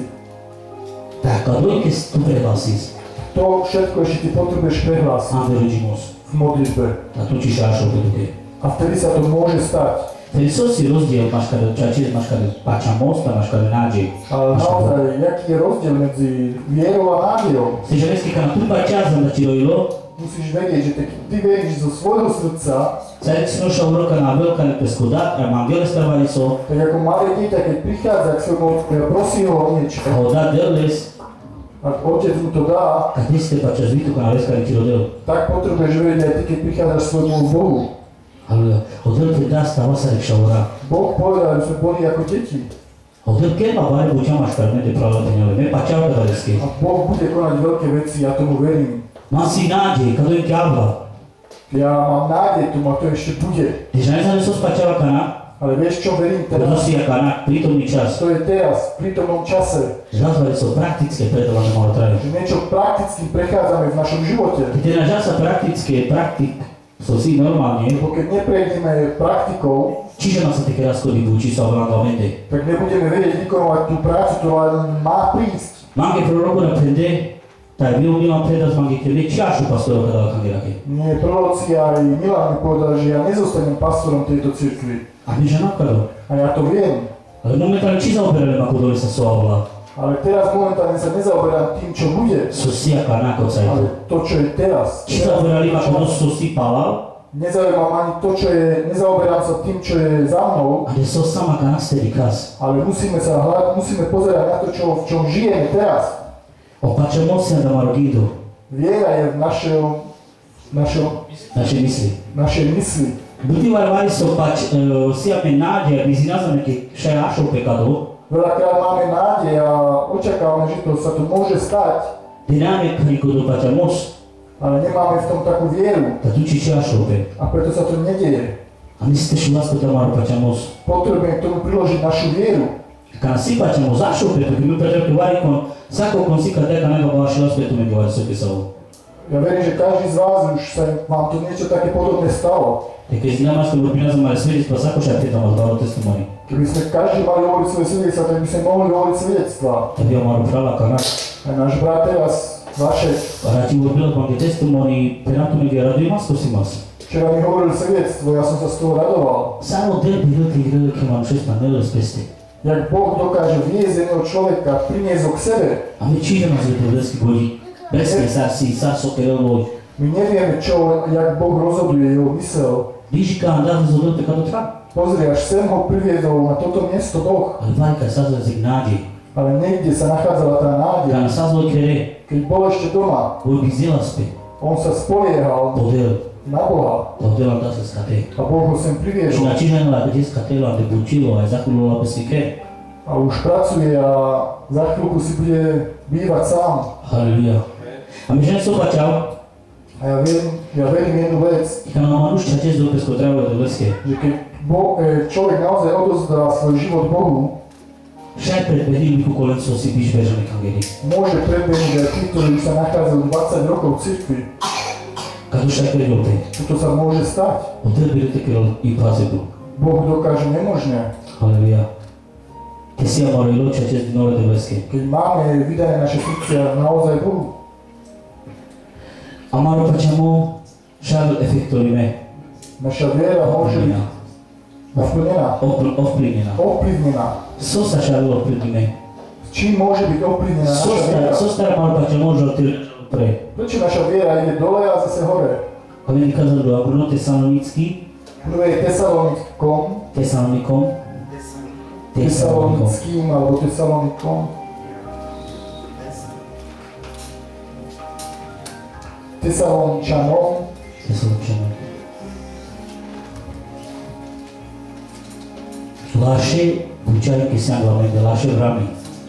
Tak, a dojke tu prehlasís, To všetko ešte ty potrebuješ prehlásiť ande rodimos, v modlitbe. a tu či šašo peduke. A vtedy sa to môže stať. Ten sosi rozdiel máš kada čačiť, máš kada pačamos, a máš kada náđej. Ale naozaj, jaký je rozdiel medzi vierou a nádejou? Si že dneska kana tu pačas anda ti rojilo, Musíš vedieť, že keď ty veríš zo svojho srdca, Caric si nošao uroka na veľká nepesko dát a mám veľa stávali so, tak ako malé dieťa, keď prichádza k svojmu otcovi a prosí ho o niečo, a ho dá deles, a otec mu to dá, a ty ste pačas vytuka na veska ti rodil. tak potrebuješ vedieť aj ty, keď prichádzaš k svojmu Bohu. Ale hodil ti dá stáva sa rekša ora. Boh povedal, že sme boli ako deti. Hodil kema bari buča máš karne de pravda tenjale, ne pačao da veske. A Boh bude konať veľké veci, ja tomu verím. Mám si nádej, kado je kjavla. Ja mám nádej tomu a to ešte bude. Když ne znam so spačava kana, Ale vieš čo, verím to teraz? si kana, prítomný čas. To je teraz, v prítomnom čase, Zazvali so praktické predávane malo traje. že niečo prakticky prechádzame v našom živote. Keď je naža sa praktické, praktik, so si normálne, Lebo keď neprejdeme praktikou, čiže ma sa také raskody buči sa obránda vende. tak nebudeme vedieť vykonávať tú prácu, ktorá má prísť. Mange proroku naprede, taj bio Milan predas mange tebe čašu pastora kada kandirake. Nie, proroci aj Milan mi povedal, že ja nezostanem pastorom tejto cirkvi. A mi žena kado. A ja to viem. Ale momentálne či zaoberali ma kudoli sa soavla. Ale teraz momentálne sa nezaoberám tým, čo bude, So si aka nako ale cajto. to, čo je teraz. Či zaoberali ma kudo so si palal, Nezaujíma ma ani to, čo je, nezaoberám sa tým, čo je za mnou, Adesso stiamo a nostri casi. ale musíme sa hľadať, musíme pozerať na to, čo, v čom žijeme teraz. O facciamo se da Marghido, Viera je v našom, našom, naše mysli. našej mysli. Tutti varvari so pač, uh, si ammenaggi a disinazano che c'è lascio peccato, Veľakrát máme nádej a očakávame, že to sa to môže stať, dinamica di cosa facciamo, ale nemáme v tom takú vieru da tu ci c'è lascio pe. a preto sa to nedieje. A my ste šulasku tamaro facciamo, Potrebujeme k tomu priložiť našu vieru. kana si facciamo lascio pe, perché mi piace che vari con sacco con si cadega ne va šulasku e tu mi govari so che so. Ja verím, že každý z vás už sa vám to niečo také podobné stalo. E che si nama sto prima male svedi pa sacco c'è pietà mal dalo testimoni. Keby sme každý mali hovoriť svoje svedectvá, tak by sme mohli hovoriť svedectvá. Abbiamo maro frala kana. Aj náš brat teraz, vaše, Ora ti vuol dire con dei testimoni per atto mi era rimasto si mas. včera mi hovoril svedectvo, ja som sa z toho radoval. Sanno del piloti che che man šest panelo spesti. Jak Boh dokáže viesť jedného človeka, priniesť ho k sebe. A my čítame z Biblických bodí. Presne sa si sa so kerelo. My nevieme, čo, jak Boh rozhoduje jeho mysel. Dici che andato zo do peccato tra. Pozri, až sem ho priviedol na toto miesto Boh, Al varca sa zo resignaji. ale niekde sa nachádzala tá nádej. Kana sa zo kere. Keď bol ešte doma, Voi bizela spe. on sa spoliehal Podel. na Boha Podel da se scate. a Boh ho sem Și priviedol. la cine la de scatelo ante bucilo, ai zaculo la pesche. A už pracuje a za chvíľku si bude bývať sám. Haleluja. A my žene so pačal. A ja verím, ja verím jednu vec, Kana ma nušća čez do pesko travo do veske. že keď Bo, e, človek naozaj odozdá svoj život Bohu, Šaj pred bedilmi ku kolenco si biš bežane kangeri. môže predbehnúť aj tí, ktorí sa nachádzajú dvadsať rokov v cirkvi. Kadu šaj pred jote. Toto sa môže stať. Odel birete kero impossible. Boh dokáže nemožné. Haleluja. Che sia morello c'è c'è di nuovo dove ski. Keď máme vydané naše srdcia naozaj Bohu, Amaro facciamo šal efekto me. naša viera môže byť naplnená, Ovplyvnjená. ovplyvnená. So sa šal ovplyvnjené. Čím môže byť ovplyvnená naša viera? So sta amaro facciamo žolti pre. Prečo naša viera ide dole a zase hore? Come di casa do Bruno Tessalonický, Prvé Tesalonikom, Tessalonikom, Tessalonikom. Tesalonickým alebo Tesalonikom. Tesaloničanom, Tessaloničanom. Lasce bucciare che siamo la lasce rami.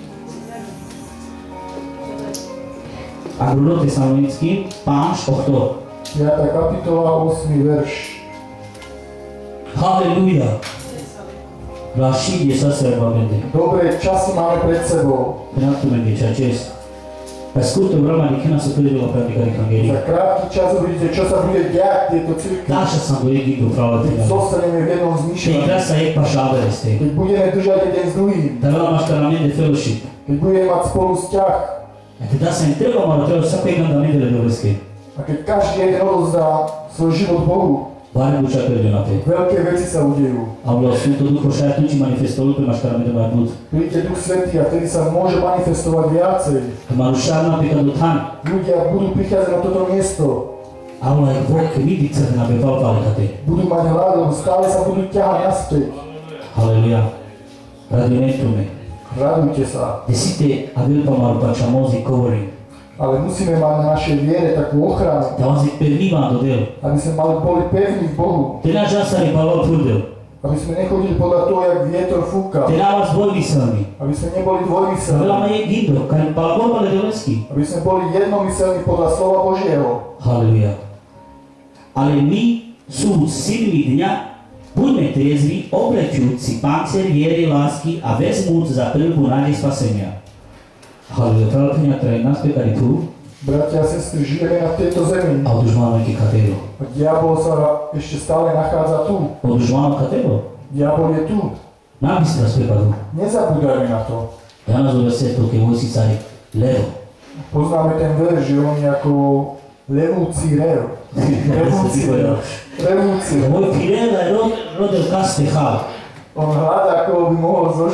A Bruno Tessalonický, páš ochto. piata kapitola, ôsmy verš. Haleluja. Lasci di sacerdotamente. Dobré časy máme pred sebou. Penatamente c'è acceso. Ascolta un brano di che non sapete la pratica di Za Cangheri. krátky čas uvidíte, čo sa bude diať v tejto cirkvi. Lascia sangue di Dio fra la Keď terra. zostaneme v jednom Che in zmýšľaní. classe è pasciata ste. Keď budeme držať jeden s druhým. Davvero mascheramente fellowship. Keď budeme mať spolu vzťah. E ti dà sempre la mano, te lo sapete andamento delle dove schi. A keď každý jeden odozdá svoj život Bohu, Vari buccia per donate. veľké veci sa udejú. Avrò assunto Duco Sciato ci manifestò lui per mascheramente mai put. Príde Duch Svätý a vtedy sa môže manifestovať viacej. Ma lusciarna peccato tan. Ľudia budú prichádzať na toto miesto. Aula e voi che mi dite na beva valcate. Budú mať hlad, lebo stále sa budú ťahať naspäť. Alleluia. Radionettume. Radujte sa. Desite aver pamaru paciamosi covering. Ale musíme mať na našej viere takú ochranu, Davanti per viva do Dio. aby sme mali, boli pevní v Bohu. Te la già sari parol pur Aby sme nechodili podľa toho, jak vietor fúka. Te la vas voi mislami. Aby sme neboli Aveva dvojmyselní. mai gido, kan palabon le doleski. Aby sme boli jednomyselní podľa slova Božieho. Halleluja. Ale my sú silní dňa, buďme triezvi, oblečujúci pancer viery, lásky a vezmúc za prvú nádej spasenia. Halleluja. Fratelli, ktoré nás pekali tu, Bratia a sestry, žijeme na tejto zemi. a už máme nejaký katero. A diabol sa ešte stále nachádza tu. Už máme katero. Diabol je tu. Nám by si nás pekali. Nezabúdajme na to. Ja nás obesieto, keď voj si cari levo. Poznáme ten verš, že on je ako levúci rev. Revúci rev. Revúci. Voj pirela je rod, rodel kaste hal. On hľadá, koho by mohol zožrať.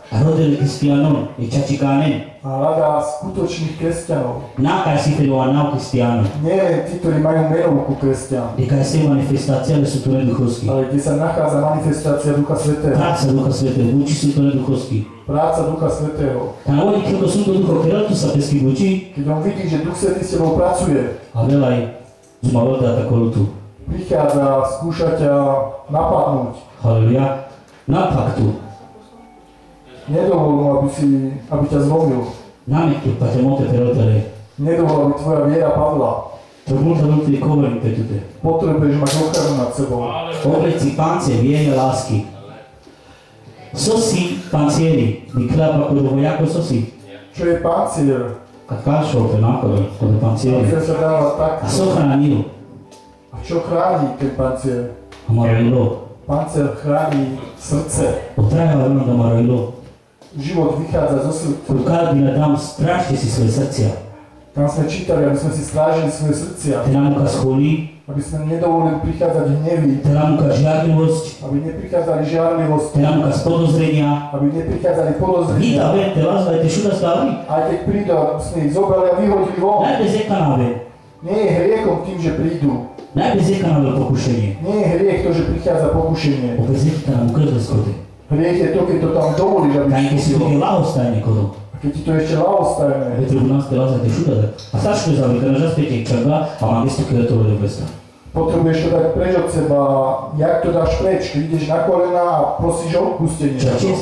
a rodil cristianon e čačikanen. A hľadá skutočných kresťanov. Naka si te anau cristiano. Nie len tí, ktorí majú menovku kresťan, De care se manifestația ale Sfântului Duhovski. ale kde sa nachádza manifestácia Ducha Svätého. Prața Duha Svetého, buči Sfântului Duhovski. Práca Ducha Svätého. Când auzi că Sfântul Duh operatu sa peschi buči, Keď on vidí, že Duch Svätý s tebou pracuje, avea ai zumavă data acolo tu. prichádza skúšať ťa napadnúť. Haleluja. Na faktu. Nedovol mu, aby, si, aby ťa zlomil. N-am echit poate multe perioadele. Nedovol, aby tvoja viera padla. Trebuie multă lume de covering pe tute. Potrebuješ mať ochranu nad sebou. Obleci panțe, viene lásky. Sosi panțieri, din clapa cu voiaco sosi. Čo je pancier? Kad kašo pe nakolo, kod panțieri. Pancier sa dáva tak. A so hranil, A čo chráni ten pancier? amarilo. Pancier chráni srdce. Otraja vremena da amarilo. Život vychádza zo srdca. Cu care bine dam straște si svoje srcia. Tam sme čítali, aby sme si strážili svoje srdcia. Te nam ca scholi, Aby sme nedovolili prichádzať hnevy. te nam ca žarlivosť, Aby neprichádzali žiarlivosť. te nam ca spodozrenia. Aby neprichádzali Vita, podozrenia. ven, te las, vai te šuda stavi. Aj keď prídu, aby sme ich zobrali a vyhodili von. Najbe zeka nave, Nie je hriechom tým, že prídu. najbe zeka nave pokušenie. Nie je hriech to, že prichádza pokušenie. Obezekta nam ukrătă skote. Hriech je to, keď to tam dovolíš, aby Ca încă si vstúpilo. vede lahostaj nekodo. A keď ti to ešte ľahostajné. Aby tribunal ste las, vai te šuda. A sa što je zavljeno, kada žas pe te čaga, a mam isto kada to vede vesta. Potrebuješ to dať preč od seba. Jak to dáš preč? Keď ideš na kolena a prosíš o odpustenie. Ceea ce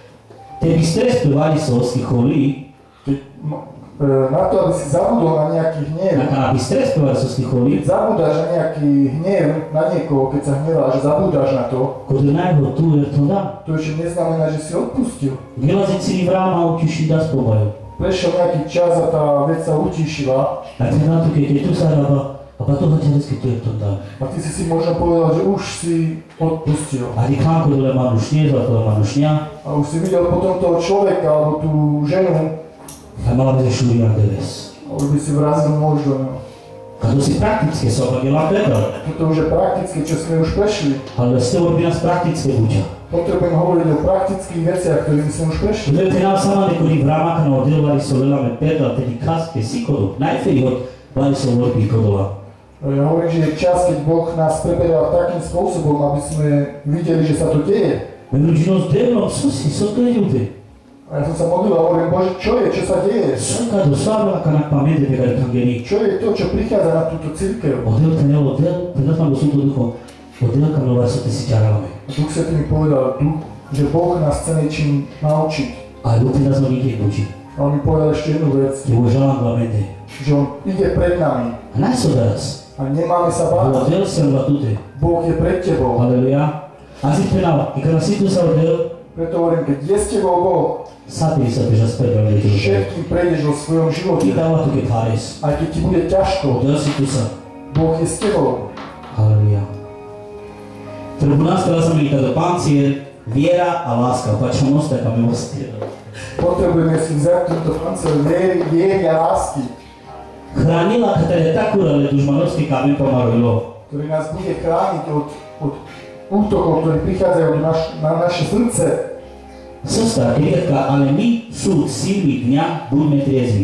te bistres pe vali să o schiholi, Keď, m- e, na to, aby si zabudol na nejaký hnev. dacă na bistres pe vali să o schiholi, Keď zabúdaš na nejaký hnev na niekoho, keď sa hneváš, zabúdaš na to, kod naj ho tu jer to da. to ešte neznamená, že si odpustil. Gela zecini vrama u ti și da spobaju. Prešiel nejaký čas a tá vec sa utíšila A te na tu, keď te tu sa raba, a pa to hoće reski tu jer to da. a ty si si možno povedal, že už si odpustil. Adică am că dole manușnie, sau la manușnia, A už si videl potom toho človeka alebo tú ženu a mala vede šuria de ves. a už by si vrazil nôž do ňou. Că to si praktické, sau pa gela pedal. Toto už je praktické, čo sme už prešli. Ale ste orbina z praktické buďa. Potrebujem hovoriť o praktických veciach, ktorými sme už prešli. Când te nam sama de kuri vrama că na odel vali să lela me pedal, te di kaske, sikodu, najferi od vali să vorbi kodova. Ja hovorím, že je čas, keď Boh nás preberal takým spôsobom, aby sme videli, že sa to deje. Menuginos devno, susi, soto je ljudi. A ja som sa modlil a hovorím, Bože, čo je, čo sa deje? Sânca do sabra ca na pamente pe care te-am găsit. Čo je to, čo prichádza na túto církev? Odel te ne odel, te dat am văzut duho. Odel ca nu va să te si ceara la me. A Duch Svätý mi povedal, Duch, že Boh nás chce niečím naučiť. A lu te das mă nici buci. A on mi povedal ešte jednu vec, Te ujalan la mente. že on ide pred nami N-ai să daras. a nemáme sa báť. Odel se la tute. Boh je pred tebou. Aleluia. A zis pe nau, e că na situ sa odel, Preto hovorím, keď je s tebou Boh, sapi să te jas pe la me. všetkým prejdeš vo svojom živote. Ti dava tu ke fares. Aj keď ti bude ťažko, Odel si tu sa. Boh je s tebou. Aleluia. Tribunal ste lasă milită de panție, viera a lasca, facem asta ca mi ostie. Potrebujeme si vziať túto pancel viery, viery a lásky, Hranila către atacurile dușmanovskih ca mi pomarilo. ktorý nás bude chrániť od, od útokov, ktorí prichádzajú do naš, na naše srdce. Sosta, cred că ale mi sud silmi dňa budeme triezvi.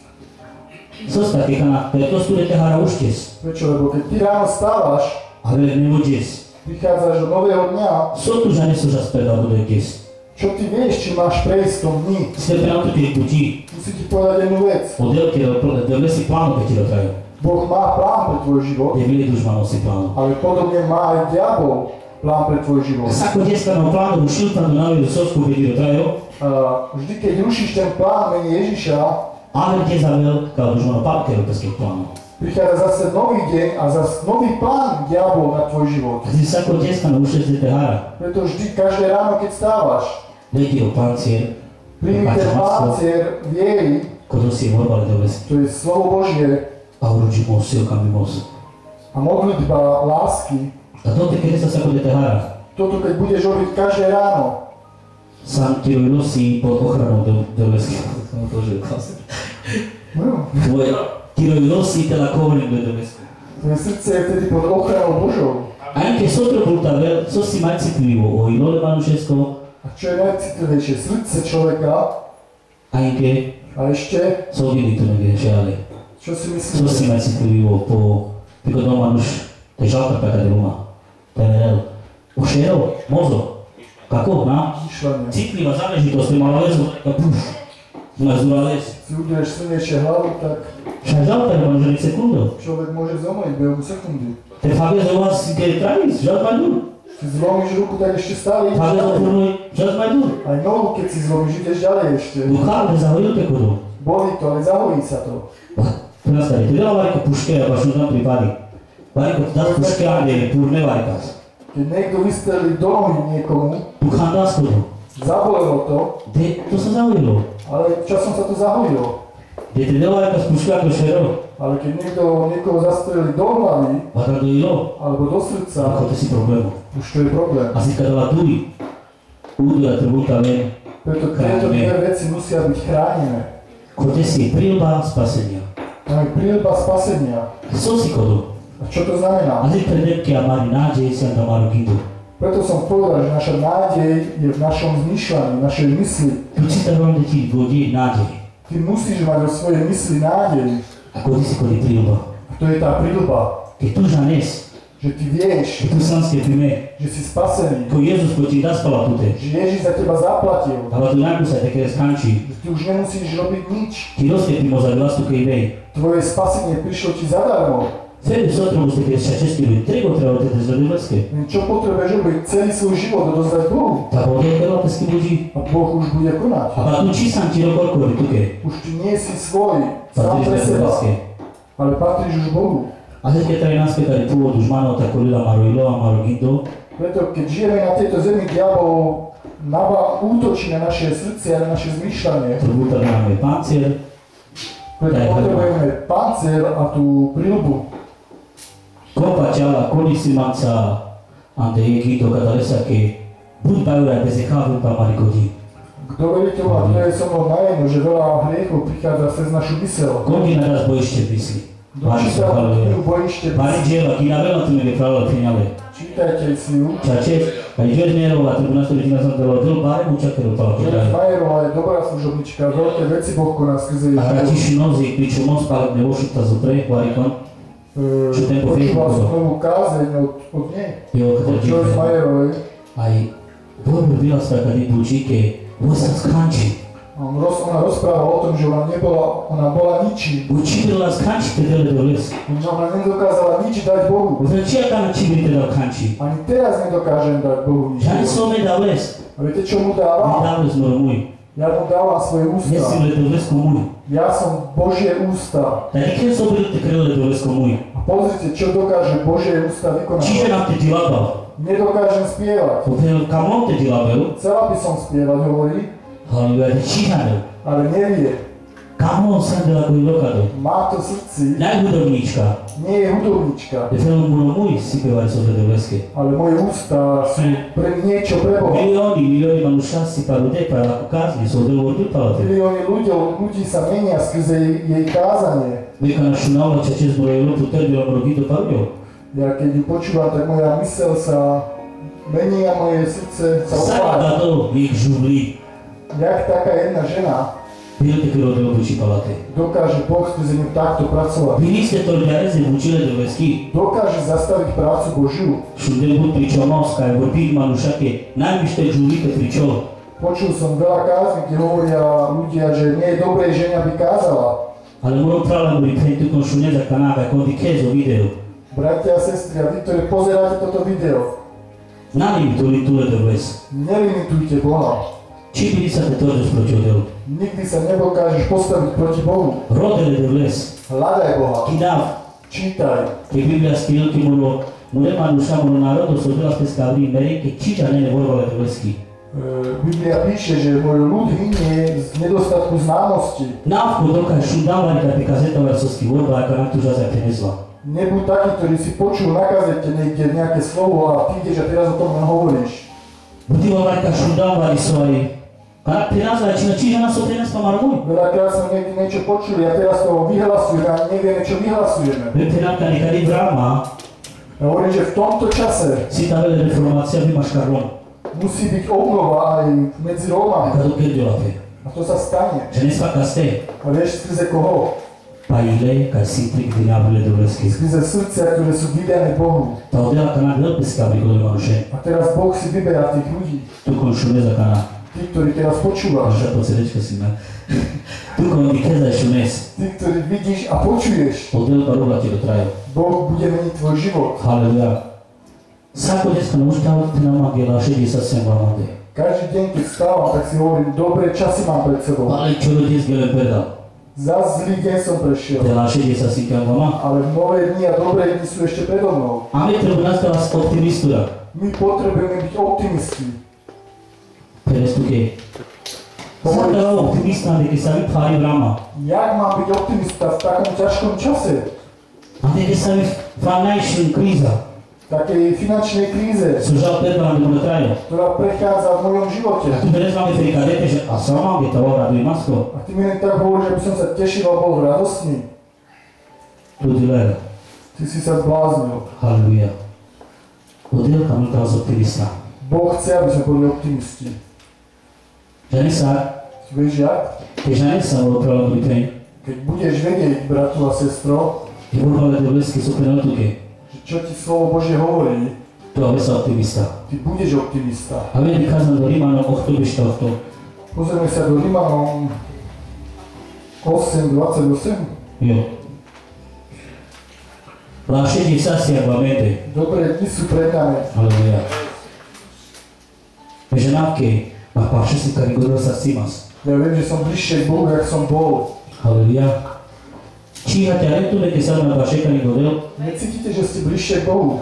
Sosta, că ca na pe toți tu te harauštes, Prečo? Lebo keď ty ráno stávaš, ale ne vođes. prichádzaš do nového dňa, Sotu ža ne suža speda bude kes. čo ty vieš, či máš prejsť v tom dni? Ste pe nautu te puti, Musím ti povedať jednu vec. odel că de vesi planul pe tine traju. Boh má plán pre tvoj život, De vile dușmanovskih planul. ale podobne má aj diabol plán pre tvoj život. Sako djeska na planu rušil tam do navi Sovsku pe tine traju, A vždy, keď rušíš ten plán mene Ježiša, ale te zavel ca dușmanul papke pe skih planul. prichádza zase nový deň a zase nový plán diabol na tvoj život. Zdi sako djeska na ušes de te hara. Preto vždy, každé ráno, keď stávaš, Vedi o pancie, príjmi ten pancier viery, kodo si vorba de vesi. to je slovo Božie A urugimo sil kam mimos. a modlitba lásky. A toate că este sako de te hara. Toto, keď budeš robiť každé ráno, Sam tiroilosi pod ochranou de, de vesi. To je klasy. no, Tvoje tiroilosi te la covering de vesi. tvoje srdce je vtedy pod ochranou Božou. Anche sotto portavel, so si mai citlivo, o ilole manušesko, A čo je najcitlivejšie? Srdce človeka. Anche A ešte, so vidi tu nevieš, ale čo si co si myslíte? mai citlivo po tylko doma nuž te žalka peka de doma. Temerel. Ušero, mozo. Kako, na? Myšľanie. Citlivá záležitosť, ty mala lezu, a puf. Máš zúra les. Si udrieš silnejšie hlavu, tak Však žalka nemá želi sekundu. človek môže zomrieť behom sekundy. Te fage za vás, keď travis, žal maj dur. Si zlomíš ruku, tak ešte stále ideš Fage za ďalej. furnuj, žal maj dur. Aj nohu, keď si zlomíš, ideš ďalej ešte. Duchárne zahojú te kodu. Bolí to, ale zahojí sa to. Tu nastane, tu dala variko puške, a baš tam pripadi. Variko tu das puške, a ne, purne varikas. Keď niekto vystrelí do nohy niekomu, Duchán das kodu. zabolelo to, De, to sa zahojilo. ale časom sa to zahojilo. De te dala varikas puške ako šero. Ale keď niekto niekoho zastrelí do hlavy, Vatra dojilo. alebo do srdca, Ako to si problému. už to je problém. A si kadala tuj. Udu a tributa ven. Preto tieto dve veci musia byť chránené. Kote si prilba spasenia. Máme príľba spasenia. So si kodu. A čo to znamená? A si predebky a mari nádej si a maru gindu. Preto som povedal, že naša nádej je v našom zmýšľaní, v našej mysli. Tu si tam vám deti vodi nádej. Ty musíš mať vo svojej mysli nádej. A kodi si kodi prilba. A to je tá príľba, Keď tu žanes, že ty vieš, že tu sanské prime, že si spasený, ko Jezus ko ti da spala tute. že Ježiš za teba zaplatil, Ale tu nakúsaj také skanči. že ty už nemusíš robiť nič. Ti rozpětí moza vlastu kej vej. Tvoje spasenie prišlo ti zadarmo. Sebi sotrom ste keď sa česky ľudí. Treba treba tete zvedovské. Čo potrebuješ robiť? Celý svoj život odozdať Bohu. Ta voda je veľa pesky ľudí. A Boh už bude konať. A pa tu čisan ti rokorko tuke. Už ty nie si svoj, sám Patríš pre seba, zvedovské. ale patríš už Bohu. A keď tady naspětali pôvodu žmanov, tak kolila maru ilo a maru gindo. Preto keď žijeme na tejto zemi, diabol naba útočí na naše srdce a na naše zmýšľanie. Tributa máme pancier. Preto potrebujeme pancier a tú príľbu. Kopa ťala, kolisimanca, ante je gito kadalesa ke buď bajura bez echávu pa mari godi. Kto verí tomu, a to je so mnou najjedno, že veľa hriechov prichádza cez našu mysel. Godi naraz bojište mysli. Mari sa Dočítajte paluje. knihu Bojište Mari mysli. džela, kina veľa tu mi vypravila finale. Čítajte si ju. Čače, aj džernierova, tu na stoličina som dala dlho báremu čakeru pala Jane podraje. Majerová je dobrá služobnička, veľké veci Boh koná skrze jej A život. ratiši nozi, priču moc palebne vošuta zupre, varikon. E, Čo ten po Počúval som Facebooku? novú kázeň od, od nej, Jo, od kada Joyce džite. Majerovej. Aj borbu bila svaka di bučike, vosa skanči. A on roz, ona rozpráva o tom, že ona nebola, ona bola ničím. Učinila skanči te dele do les. Ona nedokázala nič dať Bohu. Znači ja kana čini te da kanči. Ani teraz nedokážem dať Bohu nič. Žani so me da les. A viete, čo mu Ne dávam? da les moro môj. Ja mu dávam svoje Ne si ústa. le do lesko môj. Ja som Božie ústa. Da nikad so bili te krele do lesko môj. A pozrite, čo dokáže Božie ústa Čiže vykonávať. nám te dilabal. Nedokážem spievať. Potel kamon te dilabel. Chcela by som spievať, hovorí, Halleluja te čihanel. ale nevie. Kamon sam dela koji lokado. Má to v srdci, Najhudobnička. nie je hudobnička, Je film moro môj si pevali so do leske. ale moje ústa sú pre niečo pre Boha. Milióny, milióny manuša si palu depa, ako kazni, so do vordu palate. Milióny ľudí, ľudí sa menia skrze jej, jej kázanie. Veka na šunavla čače zbrojilo, tu terbila moro gito palio. Ja keď ju počúvam, tak moja mysel sa mení a moje srdce sa Sada opája. to, ich žubli. Jak taká jedna žena Bilo te krilo do obuči palate. dokáže Boh skrze ňu takto pracovať. Bili ste to ľudia reze učile do vesky. Dokáže zastaviť prácu Božiu. Šundel bud pričo moska, je vorpík manušake, najmište žulite pričo. Počul som veľa kázní, kde hovoria ľudia, že nie je dobré žena by kázala. Ale moro prala mu riprentu kon šunja za kanága, kon di kezo video. Bratia a sestry, a vy, ktorí pozeráte toto video, Nali mi to litule do ves. nelimitujte Boha. Či bili sa te tođe sproti odelu. Nikdy sa nedokážeš postaviť proti Bohu. Rodele do les. Hľadaj Boha, Kidav. čítaj. Ke Biblia skilki moro, mure manuša moro narodu so bila ste skavri meri, ke čiča ne ne vorovale do vesky. E, Biblia píše, že môj ľud hynie z nedostatku známosti. Návku doka šundavali da pe kazetovar so ski vorba, ako nam tu žaza penezva. Nebuď taký, ktorý si počul na kazete niekde nejaké slovo a ty ideš a teraz o tom len hovoríš. Budimo varka šundavali svoji. Kana penazva, či na čiža nas o tenes pa marmuj. Veľakrát sme niekde niečo počuli a teraz to vyhlasujeme a nevieme, čo vyhlasujeme. Veteranka nekadi vrama, A hovorím, že v tomto čase si ta vele reformácia vymaš karlom. Musí byť obnova aj medzi Rómami. Accaduto che Dio la fe. A to sa stane. Ce ne sfacca ste. A vieš, skrze koho? Paile, ca si tric din aburile de vlăschi. Skrze srdcia, ktoré sú vydané Bohu. Ta odela cana de pe scabricul de manușe. A teraz Boh si vyberá tých ľudí. Tu conșumeza cana. Tí, ktorí teraz počúvaš. Așa poți înțelegi că sunt. Tu condicheza și unes. Tí, ktorí vidíš a počuješ. Odel paru la tiro traio. Boh bude meniť tvoj život. Haleluja. Sako dneska ne ušta ti na magela šedi sa sem vamade. Každý deň, keď stávam, tak si hovorím, dobré časy mám pred sebou. Ale čo ľudí zgele predal. Za zlý deň som prešiel. De la šedi sa si kam vama. Ale nové dni a dobré dni sú ešte predo mnou. A my trebuie asta la optimistura. My potrebujeme byť optimisti. Perestu che. Santa la optimista de che savi fare rama. Jak mám byť optimista v takom ťažkom čase? A de che savi fare și în criza. V takej finančnej kríze, Služal Petra de Mătraio. ktorá prechádza v mojom živote. Tu vedeți la fricadete și a sama che tava ora dui masco. A ty mi len tak hovoríš, aby som sa tešil a bol radostný. Tu di lei. Ty si sa zbláznil. Haleluja. Odel ca multa optimista. Boh chce, aby sme boli optimisti. Že ne sa, Vieš jak? che già ne sa lo trovo di te. Keď budeš vedieť, bratu a sestro, E vorba de vlăschi su pe tu che. že čo ti slovo Božie hovorí, Tu aveți optimista. ty budeš optimista. Avem di casa do Rimano osemnásť osemnásť. Pozrieme sa do Rimanom osem dvadsaťosem. Io. La scegli sassi armamente. Dobré dni sú pred nami. Haleluja. Veženám che ma paše si karigoril sa simas. Ja viem, že som bližšie k Bohu, jak som bol. Haleluja. Číhate aretule che sa na paše karigoril. Necítite, že ste bližšie k Bohu?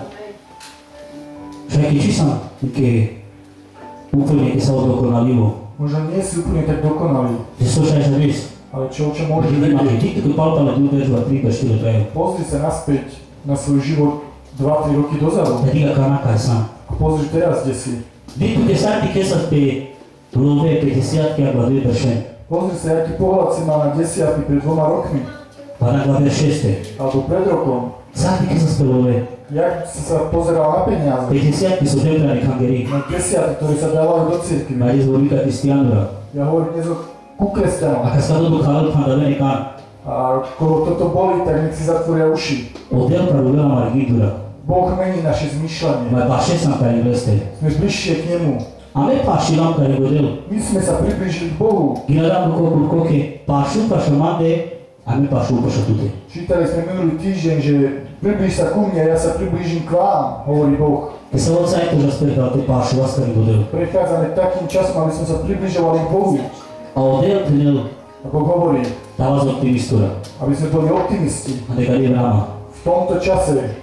Však či sam che úplne che sa odokonalilo. Možno nie si úplne tak dokonalý, Že slušaj sa vis. ale čo, čo môžeš Vidím, aké vedieť? ti tako palpale tu vežba tri pa štyri traje. Pozri sa naspäť na svoj život dva tri roky dozadu Da ti ga kanaka sam. a pozri teraz, kde si. Dito che sa ti che sa pe love pe ti siat che abla due percent. Pozri sa, aký pohľad si mal na desiaty pred dvoma rokmi, Pa na glave šeste. alebo pred rokom. Sa ti che sa pe love. Jak si sa pozeral na peniaze, Pe ti siat che su templani hangeri. na desiaty, ktoré sa dávajú do cirkvi. Ma je zvolika cristianura. Ja hovorím dnes o ku kresťanom. A cascato do caldo pa da bene can. A koho toto boli, tak nech si zatvoria uši. Odel pa luvela margidura. Boh mení naše zmýšľanie. Ma paše sam ka investe. Sme bližšie k nemu. A me paši lam ka rigodel. My sme sa priblížili k Bohu. Ginadam ko ko koke pašu pa šamande. A me pašu pa šatute. Čítali sme minulý týždeň, že priblíž sa ku mne, ja sa priblížim k vám, hovorí Boh. Che sa volsa ecco già aspettato pašu vas ka rigodel. Prechádzame takým časom, aby sme sa približovali k Bohu. A odel tenel A Boh hovorí, davas optimistura. aby sme boli optimisti A de cade rama. v tomto čase.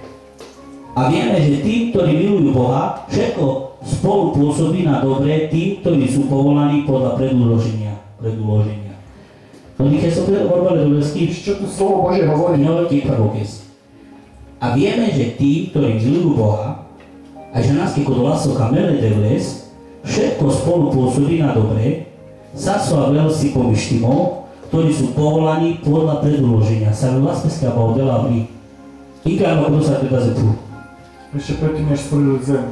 A vieme, že tí, ktorí milujú Boha, všetko spolu pôsobí na dobre tým, ktorí sú povolaní podľa predúloženia. predúloženia. No dije so prehovorili do lesky, Víš, čo tu slovo Bože hovorí? veľký prvokes. A vieme, že tí, ktorí milujú Boha, a že nás keď laso kamele de les, všetko spolu pôsobí na dobre, sa slavel si pomištimov, ktorí sú povolaní podľa predúloženia. Sa veľa speska baudela vri. Inka ako to sa teda zetu. Ešte predtým, než stvorili zem.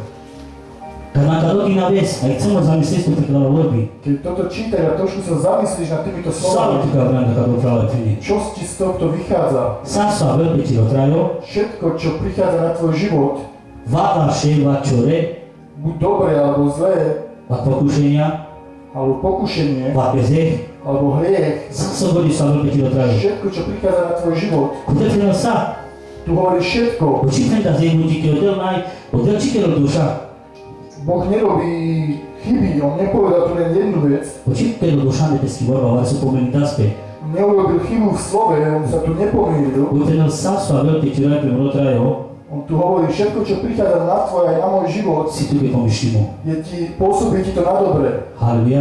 Kad na kadok na ves, aj chcemo zamislieť to preklada voľby. Keď toto čítaš a trošku sa zamyslíš nad týmito Samo slovami, ti kao vranda kad upravo pene. čo ti z tohto vychádza? Sa sa veľké ti dotrajo, Všetko, čo prichádza na tvoj život, vada ševa čore, buď dobré alebo zlé, va pokušenia, alebo pokušenie, va bezech, alebo hriech, sa sa vodi sa veľké ti dotrajo. všetko, čo prichádza na tvoj život, Kude prenel sa? tu hovorí všetko. Očítaj da zem ľudí, keď odel naj, odel čiteľ duša. Boh nerobí chyby, on nepovedal tu len jednu vec, Očítaj duša nebeský vorba, ale sú pomenutá späť. neurobil chybu v slove, on sa tu nepomýlil. Utenel sa sa veľké ti dotrajo, On tu hovorí, všetko, čo prichádza na tvoj aj na môj život, si tu ke pomišlimo. je ti, pôsobí ti to na dobre. Halleluja.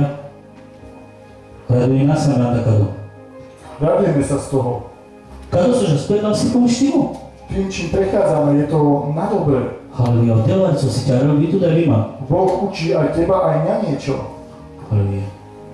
Raduje nás sa rada kado. Radujeme sa z toho. Kado sa že spredal si pomišlimo. Tým, čím prechádzame, je to na dobre. Halleluja. Oddelať, co si ťa robí tu da vima. Boh učí aj teba, aj na niečo. Halleluja.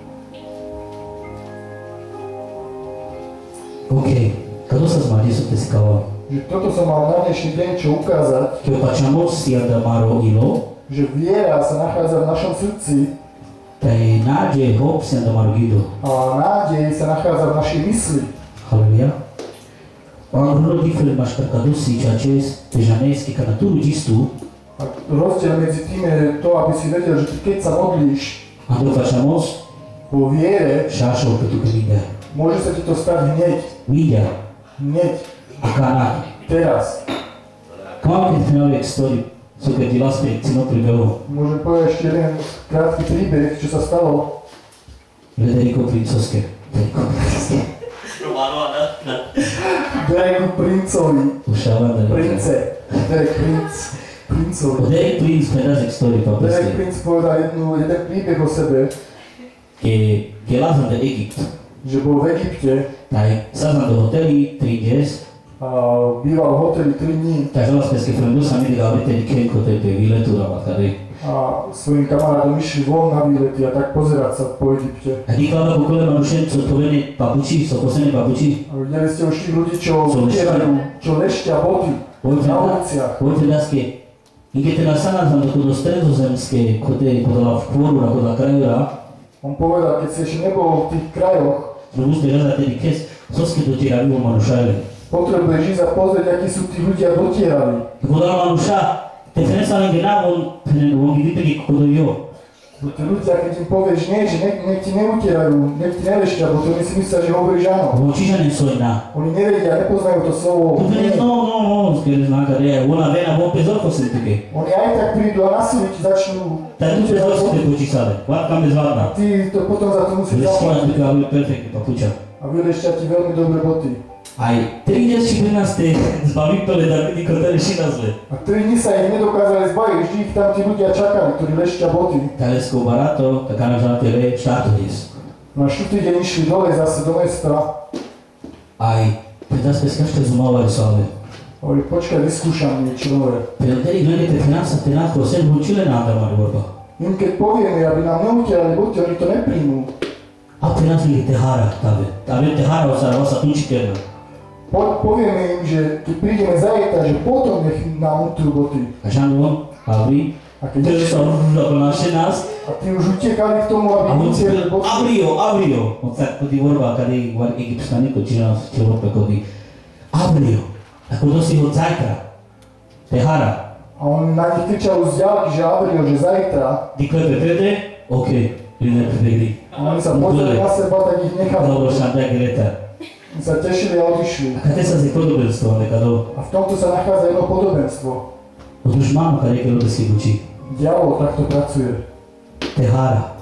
OK. Kado sa zmáde sú te skala? Že toto som mal na dnešný deň čo ukázať. Che facciamo sia da maro ilo, že viera sa nachádza v našom srdci tai nádej, hope se andava rugido. a nádej sa nachádza v našej mysli. Haleluia. Un ruolo different maș percadusi ceea ce pe janeiski ca naturu gistu, A rozdiel medzi tým je to, aby si vedel, že ty keď sa modlíš ando facemos vo viere, šašo pe tu gmida. môže sa ti to stať hneď, Mida, hneď, akana. teraz. Kao kad finale story, so kad ti vas precino privelo Môžem povedať ešte jeden krátky príbeh, čo sa stalo. Federico Princoske. Dereku Princovi, Ušava da je. prince, Derek Prince, Princovi. O Derek Prince pedazek story pa Derek peste. Prince povedal jednu, jeden príbeh o sebe, Ke ke lazam da Egipt. že bol v Egypte Tai sazam do hoteli tri dies. a býval v hoteli tri dní Tai žalas peske frendusa mi da avete di kenko te pe viletura ma kade. a svojim kamarádom išli von na výlety a tak pozerať sa po Egypte. A di kala po kole manušenco povene papuči, so posene papuči. A videli ste už tých ľudí, čo Čo utierajú, čo leštia boty na uliciach. Pojďte daske. Idete na sanazam do do stredozemské, kote podala v kvoru, ako da krajura. On povedal, keď si ešte nebol v tých krajoch, Robust de gaza te di kes, soske do tira vivo manušajle. potrebuješ ísť a pozrieť, akí sú tí ľudia dotierali. Podala manuša, te fenesa lengena, on, on vidite che kodo io. Bo tí ľudia, keď im povieš nie, že nech, nech ti neutierajú, nech ti neleštia, bo to oni si myslia, že hovoríš áno. Ovo čiža ne sojna. Oni nevedia, nepoznajú to slovo Tu fene, nie. no, no, no, skere znaka, re, ona vena, bo pezorko sem tike. Oni aj tak prídu a na silu ti začnú Ta tu pezorko te počisale, vatka me zvadna. Ty to potom za to musíš Leskina zaplatiť. tike, ali perfektne papuča. A vyleštia ti veľmi dobré boty. Aj trideset nas te zbavitele da vidi ko te reši nazve. A tri dni sa ich nedokázali zbaviť, vždy ich tam tí ľudia čakali, ktorí leštia boty. Talesko barato, така нажалате ле, štátu dnes. Na štvrtý deň išli dole zase do mesta. Aj pedas pescaște zumavare soave. Hovorí, počkaj, vyskúšam niečo nové. Pentru teri gândite finanța te nați o sen bucile na andar mare vorba. Im keď povieme, aby nám neutierali boty, oni to nepríjmú. A finanța li tehara tave. Avem tehara o să o să atunci chiar. Po, povieme im, že keď prídeme zajtra, že potom nech nám utrú boty. Așa nu abri. A keď Trebuie să o naște nas. a tí už utekali k tomu, aby Am utierali boty. abrio, abrio. O să cu di vorba care e oare egipstani cu cine ce vorba cu di. Abrio. Ako dosi ho zajtra. Tehara. A on na nich kričal z ďalky, že Avrio, že zajtra. Di klepe fede? Ok. Prinde prevedi. A oni sa pozreli na seba, tak ich nechali. Dobro șantea greta. Oni sa tešili a odišli. A kada sa se podobenstvo nekado A v tomto sa nachádza jedno podobenstvo. od dušmanu kada je da si uči. Diabol takto pracuje. Tehara,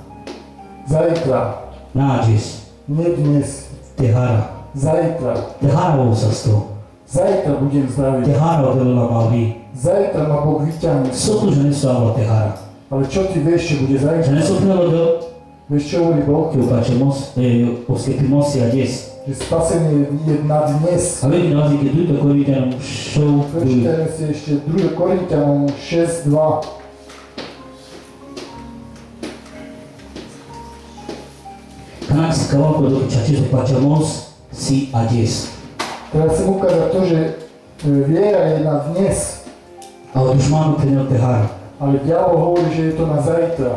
Zajtra, nađis, nie dnes, tehara. zajtra. Tehara ovo sa sto. Zajtra budem zdravý. Tehara odelila malvi. Zajtra ma Boh vyťahne. Sotu že ne su avla tehara. Ale čo ty vieš, čo bude Že zajtra? ne su pnelo do Vieš, čo hovorí Boh? che upačemos, e, oskepimos i adjes. Že spasenie je na dnes. A vedi nalazi che dujte koji vidite nam show duju. Prečítajme si ešte druhé Korinťanom šesť dva. Kanak si kavako dok čači upačemos si adjes. Teraz chcem ukázať to, že e, viera je na dnes, A od dušmanu prenel tehara. ale diabol hovorí, že je to na zajtra.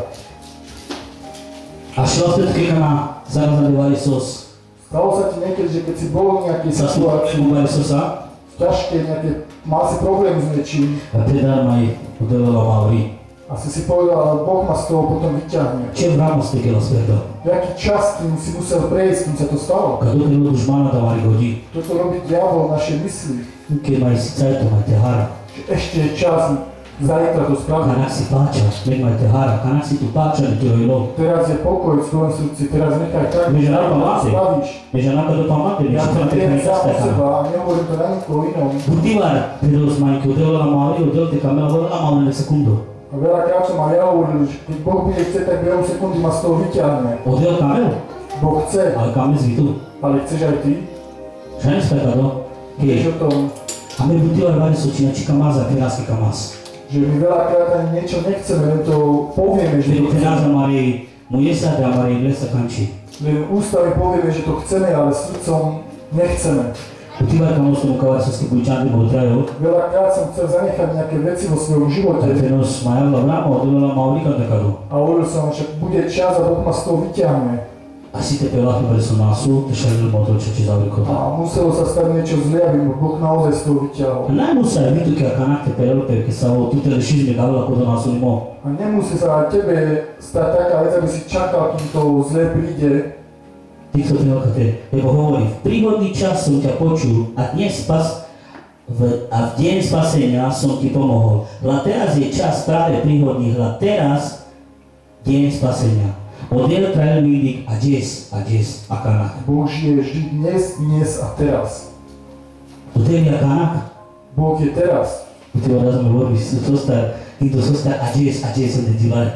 A šlo vtedy kana zaraz nadevali sos. Stalo sa ti niekedy, že keď si bol v nejakej Sa situácii, spomínali sosa. ťažké, nejaké, mal si problém s niečím A teda maj odelila malvi. a si si povedal, ale Boh ma z toho potom vyťahne. Ce vramo ste che lo sperdo? V aký čas tým si musel prejsť, kým sa to stalo? Kad dođe do dušmana da mari godi. Toto robí diabol naše mysli, Che mai si cajto mai tehara. že ešte je čas zajtra to spraviť. Kanak si pača, nek mai tehara. Kanak si tu pača, ne ti rojlo. Teraz je pokoj v svojom srdci, teraz nechaj tak, My že žena to památe. spravíš. Međa naka do pamate, mi Ja si to pamate viem kaj sám o kasteka. seba a nehovorím to na nikoho inom. Butivar, predos mai che odelila malvi, odelte kamera, odelila malvi na sekundu. A veľakrát som aj ja hovoril, že keď Boh bude chceť, tak behom sekundy ma z toho vyťahne. Odel kameru, Boh chce, ale kamer zvitu. ale chceš aj ty? Šta ne spekado? Vieš Che, o tom, a me butivar vari su čina čika maza, piraski kamas. že my veľakrát ani niečo nechceme, len to povieme, že to Pero chceme. piraza mari, mujesa da mari inglesa kanči. Len ústami povieme, že to chceme, ale srdcom nechceme. Отивајќи на основу кај со скипујчанти му трајо. Veľakrát som chcel zanechať nejaké veci vo svojom živote. Тенос мајавла врамо, одолела маулика такаду. A hovoril som, že bude čas a Boh ma z toho vyťahne. А сите пелахме пред со насу, те шарил мотор че че завикота. A muselo sa stať niečo zlé, aby ma Boh naozaj z toho vyťahol. Најмуса е виту ке канак те пелел пе ке саво туте решизме гавла кога насу нимо. A nemusí sa aj tebe stať taká vec, aby si čakal, kým to zlé príde. Týchto trelkate, lebo hovorí, v príhodný čas som ťa počul a dnes spas, v, a v deň spasenia som ti pomohol. Hľa teraz je čas práve príhodný, hľa teraz deň spasenia. Odjel trajlník a des, a des, a kanak. Boh žije vždy dnes, dnes a teraz. Odjel je kanak? Boh je teraz. Ty raz mi hovorí, zostal, týmto zostal a des, a des, a des,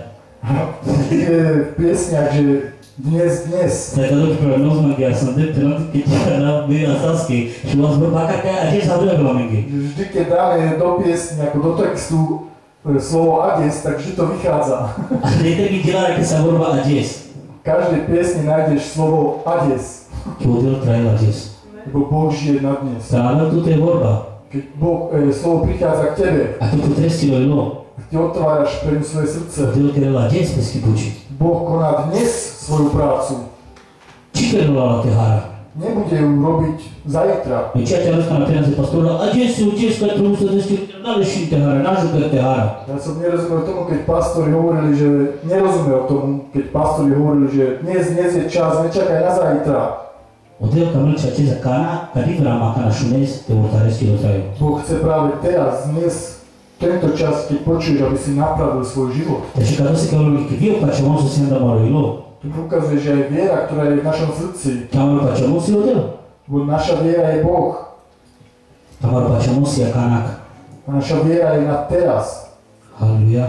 Je v piesniach, že dnes, dnes. Така да пред нозмаги, аз съм те тренати, ке на бира саски, ще вас бърбака, а че са върбила менги. Vždy, keď dáme do piesne, ako do textu slovo Ades, tak vždy to vychádza. А не те ги дела, ке са върба Адес. V každej piesni nájdeš slovo Ades. Ке отдел трайл Адес. Lebo Boh žije na dnes. Стана тут е върба. Keď Boh, e, slovo prichádza k tebe, А ти потрестило ело. ty otváraš pre ňu svoje srdce. Отдел керела Адес пески пучи. Boh koná dnes svoju prácu. Чи керела те хара. Nebude ju robiť zajtra. И че тя разка на пенанце пастора, Адес си Адес, кай трудно да си дали шин те хара, нажу кай те хара. Ja som nerozumel tomu, keď pastori hovorili, že nerozumel tomu, keď pastori hovorili, že dnes, dnes je čas, nečakaj na zajtra. Отдел камъл чаче за кана, къди врама кана шунес, те вратарески до траю. Boh chce práve teraz, dnes, tento čas, keď počuješ, aby si napravil svoj život. Takže kada se kao logike, vi opačamo se si onda mora ilo. Tu ukazuje, že aj viera, ktorá je v našom srdci, Камер opačamo si odel. lebo naša viera je Boh. Камер opačamo si a kanak. A naša viera je na teraz. Halleluja.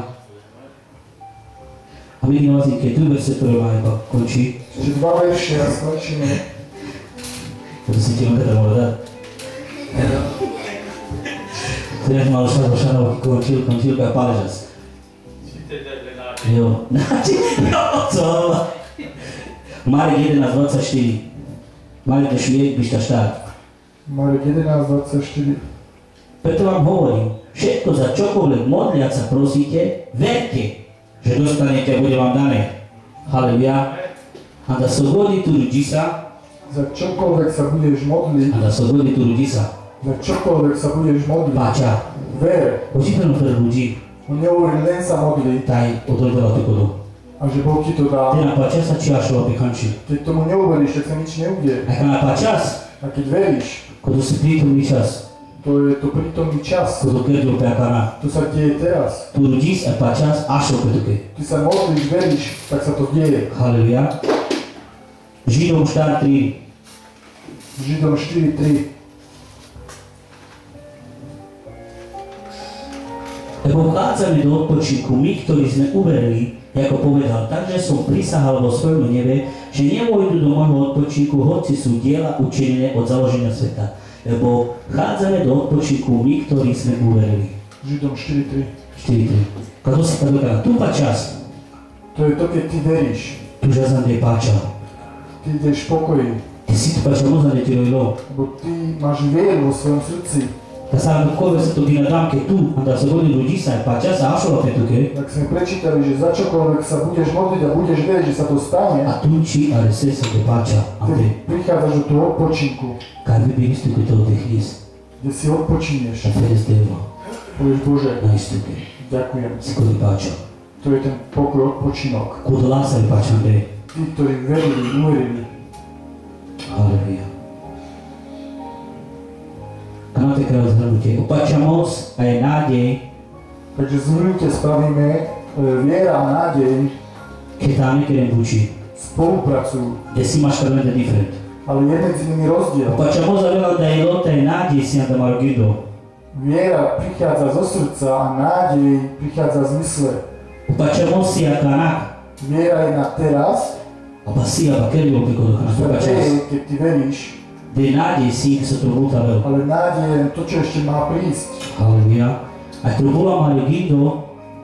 A my nalazí, keď tu verse, ktoré máme pak končí, Čiže dva verše a skončíme. to si ti len kada mora dať. To je malo šaro, šaro, končil, končil, kaj paležas. Jo, znači, jo, co? Marek jedenásť dvadsaťštyri. Marek dešuje, byš ta štát. Marek jedenásť dvadsaťštyri. Preto vám hovorím, všetko za čokoľvek modliac sa prosíte, verte, že dostanete a bude vám dané. Halleluja. A da sa odvodí tu ľudí sa, Za čokoľvek sa budeš modliť, a da sa odvodí tu ľudí sa, za čokoľvek sa budeš modliť, páča. ver. Učiteľom pre ľudí, On nehovorí len sa modliť taj odvodila ty kodu. a že Boh ti to dá. Ty na páča sa či ašlo opikanči. Keď tomu neuveríš, tak sa nič neudeje. A keď na páčas, A keď veríš, kodu si prítomný čas, to je to prítomný čas. kodu kredil peakana, To sa deje teraz. tu ľudí sa páčas ašlo petuke. Ty sa modlíš, veríš, tak sa to deje. Halleluja. Židom štyri tri. Židom štyri tri. Lebo vchádzame do odpočinku my, ktorí sme uverili, ako povedal, takže som prisahal vo svojom nebe, že nevojdu do môjho odpočinku, hoci sú diela učinené od založenia sveta. Lebo vchádzame do odpočinku my, ktorí sme uverili. Židom štyri tri. štyri tri. Kado sa to dokáva? Tu pa čas. To je to, keď ty veríš. Tu žazam je páča. Ty ideš v pokoji. Ty si tu páča mozane ti rojilo. Lebo ty máš vieru vo svojom srdci. Da sa kove sa to ginadamke tu, a da sa godinu ľudí sa páča sa ašola petuke. Tak sme prečítali, že za čokoľvek sa budeš modliť a budeš vedieť, že sa to stane, A tu či a rese sa te páča. A ty te, prichádzaš do toho odpočinku, kaj by byli stuke toho te chris. kde si odpočinieš. A feres devo. Povieš, Bože, Na istuke. ďakujem. Si kodi páča. To je ten pokoj, odpočinok. Kod lásali páča Andrej. Tí, ktorí verili, uverili. Halleluja. Kanate kraj zhrnutie. Opačamos a je nádej, Takže zhrnutie spravíme, e, viera a nádej keď tam niekedy bučí. spolupracujú, Kde si máš krvete different. ale je medzi nimi rozdiel. Opačamos a veľa da je lota je nádej si na tam argido. Viera prichádza zo srdca a nádej prichádza z mysle. Opačamos si a kanak. Viera je na teraz, A pa si a pa kedy bol peko do kanak. to Opačas. je, keď ty veríš, Kde je nádej si, keď sa to vúta veľ. ale nádej je to, čo ešte má prísť. Halleluja. A to bola mali gido,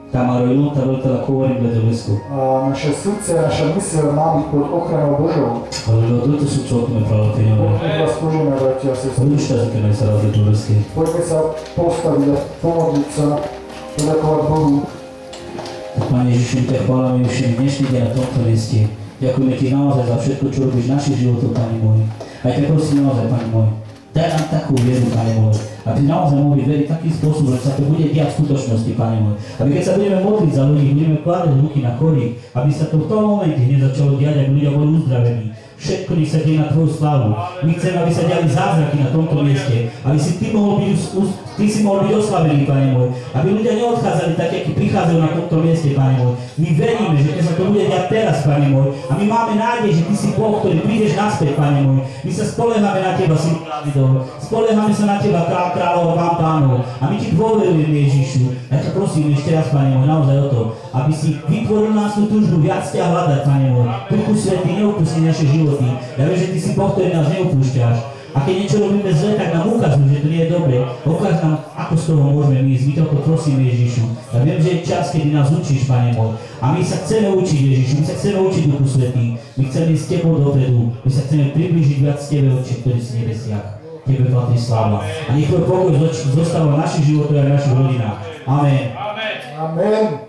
Kamaro ilunta veľa kovorim bledovisku. A naše srdce, naša myseľ má byť pod ochranou Božou. Ale ľudia to sú čokme pravoteňové. Poďme vás požujeme, bratia a sestry. Budeš to, keď sa raz bledovisky. Poďme sa postaviť a pomodliť sa, poďakovať Bohu. Pane Ježišu, ťa chválame všetkým dnešný deň na tomto mieste. Ďakujeme Ti naozaj za všetko, čo robíš v našich životoch, Pane môj. A ťa prosím naozaj, Pane môj, daj nám takú vieru, Pane môj, aby naozaj mohli veriť takým spôsobom, že sa to bude diať v skutočnosti, Pane môj. Aby keď sa budeme modliť za ľudí, budeme kladať ruky na chorých, aby sa to v tom momente hneď začalo diať, aby ľudia boli uzdravení. Všetko nech sa deje na Tvoju slávu. My chceme, aby sa diali zázraky na tomto mieste. Aby si Ty mohol byť, ty si mohol byť oslavený, Pane môj. Aby ľudia neodchádzali tak, akí prichádzajú na tomto mieste, Pane môj. My veríme, že keď sa to bude diať teraz, Pane môj. A my máme nádej, že Ty si Boh, ktorý prídeš naspäť, Pane môj. My sa spoliehame na Teba, Syn Dávidov. Spoliehame sa na Teba, Král kráľov a Pán pánov. A my Ti dôverujeme, Ježišu. Ja ťa prosím ešte raz, Pane môj, naozaj o to, aby si vytvoril nás tú túžbu viac ťa hľadať, Pane môj. Duchu Svätý, neopustí naše životy. Ja viem, že Ty si Boh, ktorý nás neopúšťaš. A keď niečo robíme zle, tak nám ukazuj, že to nie je dobre. Ukáž nám, ako z toho môžeme ísť. My to prosíme, Ježišu. Ja viem, že je čas, kedy nás učíš, Pane môj. A my sa chceme učiť, Ježišu. My sa chceme učiť, Duchu Svätý. My chceme ísť s Tebou dopredu. My sa chceme priblížiť viac Tebe, Otče, ktorý si v nebesiach. Tebe patrí sláva. A nech Tvoj pokoj zostáva v našich životoch a v našich rodinách. Amen. Amen.